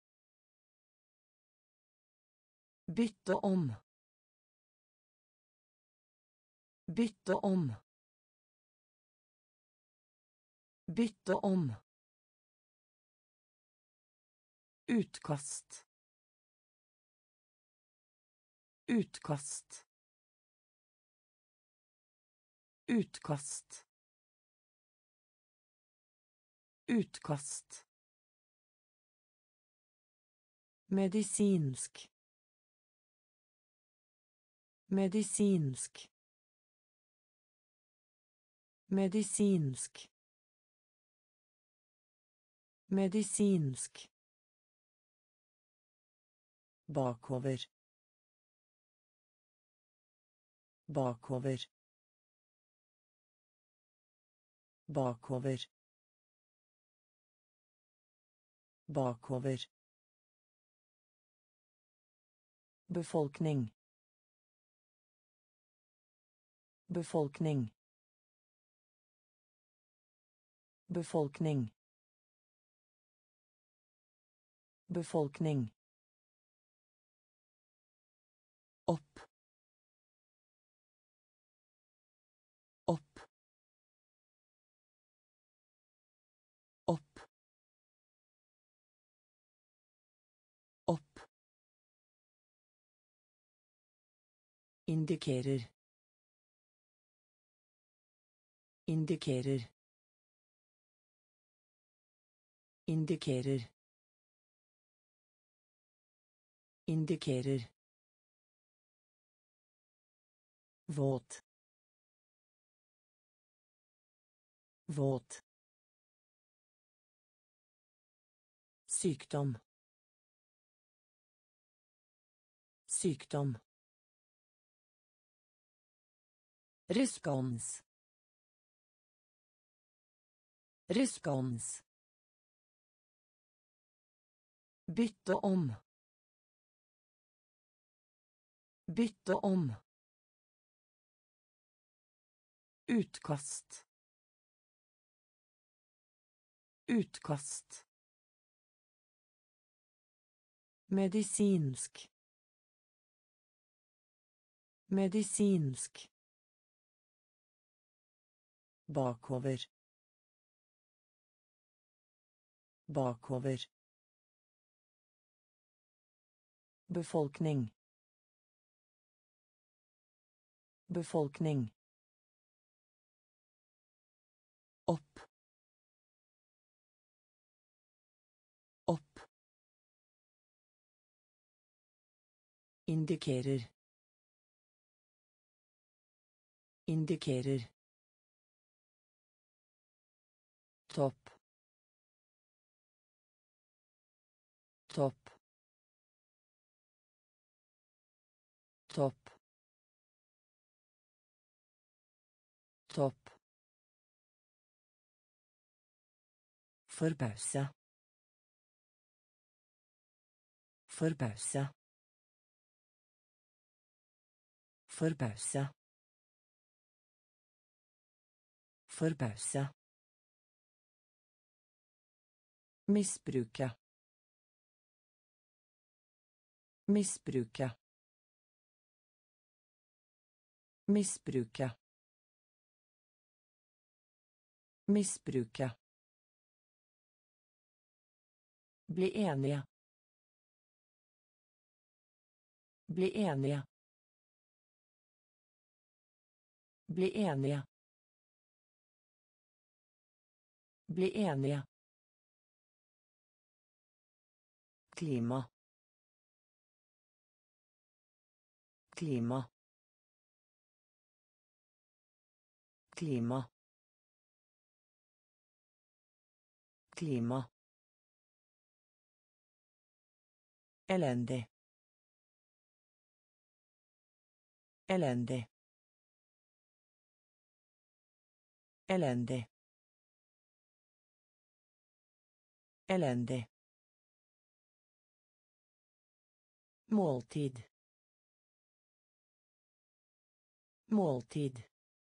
Bytte om. Bytte om. Bytte om. Utkast. Utkast. Utkast. Utkast. Medisinsk. Medisinsk. Medisinsk. Medisinsk. Bakover. Bakover. Bakover. Bakover. Befolkning. Befolkning. Befolkning. Befolkning. Opp. Opp. Opp. Opp. Indikerer. Indikerer. Indikerer. Indikerer. Våt. Våt. Sykdom. Sykdom. Respons. Respons. Bytte om. Bytte om. Utkast. Utkast. Medisinsk. Medisinsk. Bakover. Bakover. Befolkning. Befolkning. Opp. Opp. Indikerer. Indikerer. Topp. Topp. Topp. Topp. Forbause. Forbause. Forbause. Forbause. Misbruke. Misbruke. Misbruke. Misbruke. Bli enige. Bli enige. Bli enige. Bli enige. Klima. Klima. Klima. Klima. Elendig. Elendig. Elendig. Elendig. Måltid. Måltid.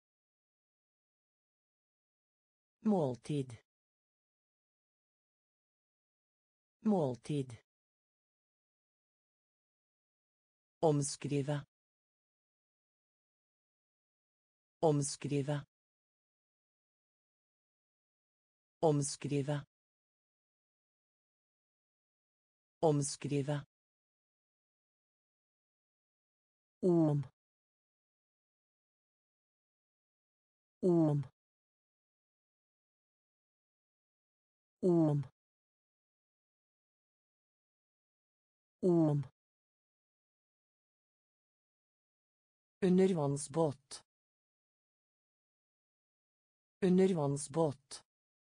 Måltid. Måltid. Omskrive. Omskrive. Omskrive. Omskrive. Om. Om. Om. Om. Undervannsbåt. Undervannsbåt.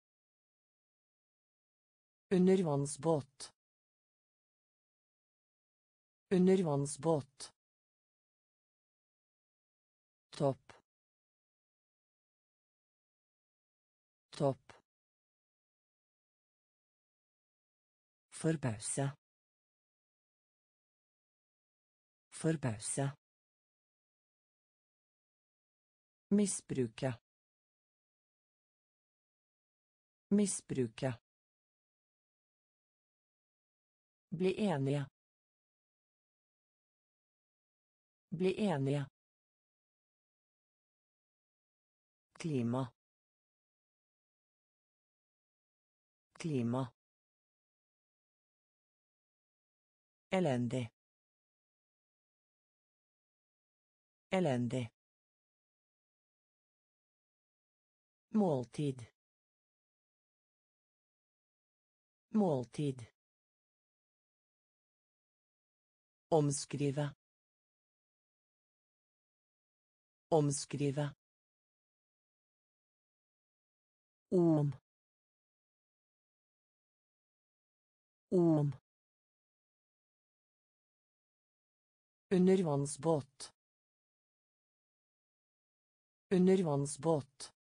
Undervannsbåt. Undervannsbåt. Topp. Topp. Forbause. Forbause. Misbruke. Misbruke. Bli enige. Bli enige. Klima. Klima. Elendig. Elendig. Måltid. Måltid. Omskrive. Omskrive. Om. Om. Undervannsbåt. Undervannsbåt.